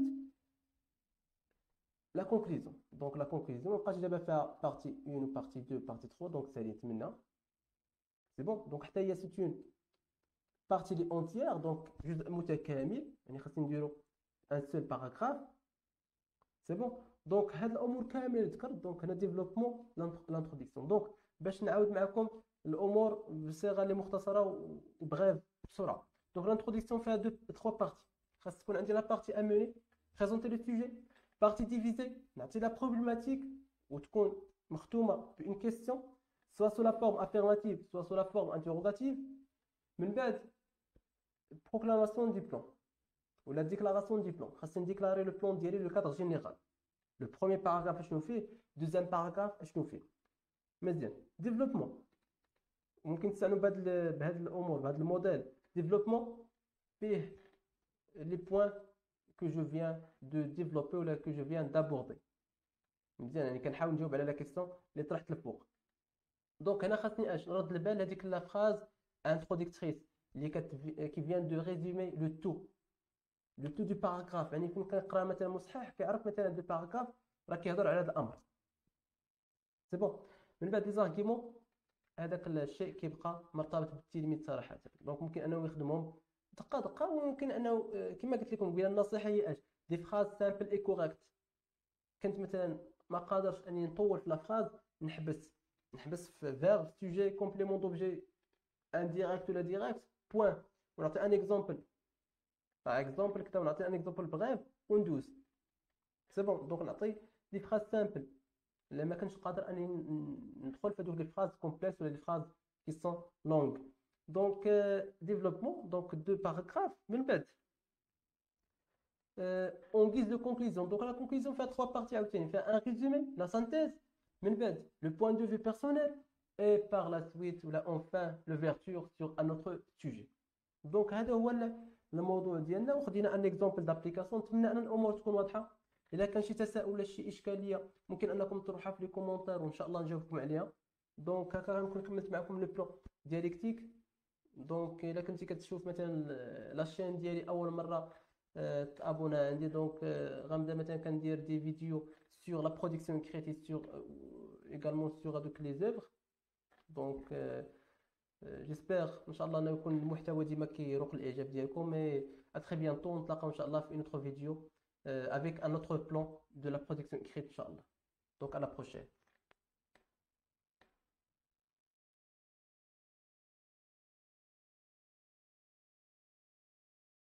لا كونكليزيون. دونك لا كونكليزيون مابقاش دابا فيها بارتي واحد بارتي اثنين بارتي ثلاثة، دونك ساليت منها سي بون. دونك حتى هي سي اون بارتي لي اونتيير، دونك جزء متكامل، يعني خاصني نديرو ان سول باراغراف سي بون. دونك هاد الامور كامله اللي ذكرت، دونك هنا ديفلوبمون لانتروديكسيون. دونك باش نعاود معكم الامور بصيغه اللي مختصره وبغيف بسرعه. دونك لانتروديكسيون فيها دو ثلاث بارتي. خاص تكون عندي لا بارتي اموني بريزونتي لو سوجي، بارتي ديفيزي نعطي لا بروبليماتيك وتكون مختومه بون كيستيون سوا سو لا فورم افيرماتيف سوا سو لا فورم انتروغاتيف. من بعد بروكلاماسيون دي بلان ولا ديكلاراسيون دي بلان، خاصني نديكلاري لو بلان ديالي لو كادر جينيرال. لو بروميير باراغراف اشنو فيه، دوزيام باراغراف اشنو فيه. مزيان. ديفلوبمون ممكن تستعنوا بهاد بهاد الامور بهاد الموديل. ديفلوبمون فيه لي بوين كو جو فيان دو ديفلوبي ولا كو جو فيان دابوردي. مزيان، يعني كنحاول نجاوب على لا كيسيون اللي طرحت الفوق. دونك هنا خاصني اش نرد البال هذيك لا فراز انتروديكتريس اللي كت كي فيان دو ريزومي لو تو لو تو دو باراغراف. يعني كون كنقرا مثلا مصحح كيعرف مثلا دو باراغراف راه كيهضر على هذا الامر سي بون. من بعد لي زارغيمون هذاك الشيء كيبقى مرتبط بالتلميذ صراحه. دونك ممكن انه يخدمهم دقه دقه، وممكن انه كما قلت لكم قبيله النصيحه هي اش دي فراز سامبل اي كوريكت. كنت مثلا ما قادرش اني نطول في لا فراز، نحبس نحبس في فيرب سوجي كومبليمون دوبجي انديريكت ولا ديريكت بوين، ونعطي ان اكزومبل باغ اكزومبل كتب نعطي ان اكزومبل بغيف وندوز سي بون. دونك نعطي دي فراز سامبل الا ما كنتش قادر اني ندخل في هذوك لي فراز كومبلكس ولا لي فراز كي سون لونغ. دونك ديفلوبمون دونك دو باراغراف. من بعد اون غيز دو كونكلوزيون. دونك لا كونكلوزيون فيها ثلاث بارتي عاوتاني، فيها ان ريزومي لا سانتيز، من بعد لو بوين دو في بيرسونيل اي بار لا سويت ولا اونفان لوفيرتور سور ان اوتر سوجي. دونك هذا هو الموضوع ديالنا، وخدينا ان اكزومبل دابليكاسيون. نتمنى ان الامور تكون واضحه. اذا كان شي تساؤل ولا شي اشكاليه ممكن انكم تطرحوها في لي كومونتير وان شاء الله نجاوبكم عليها. دونك هكا غنكون كملت معكم لو بلان دياليكتيك. دونك الا كنتي كتشوف مثلا لاشين ديالي اول مره تابونا عندي، دونك غنبدا مثلا كندير دي فيديو sur la production créative sur euh, également sur هذوك لي زيفر. دونك جيسبر ان شاء الله انه يكون المحتوى ديما كيروق الاعجاب ديالكم. مي ا تري بيانتو نتلاقاو ان شاء الله في une autre vidéo avec un autre plan de la production écrite ان شاء الله. Donc à la prochaine.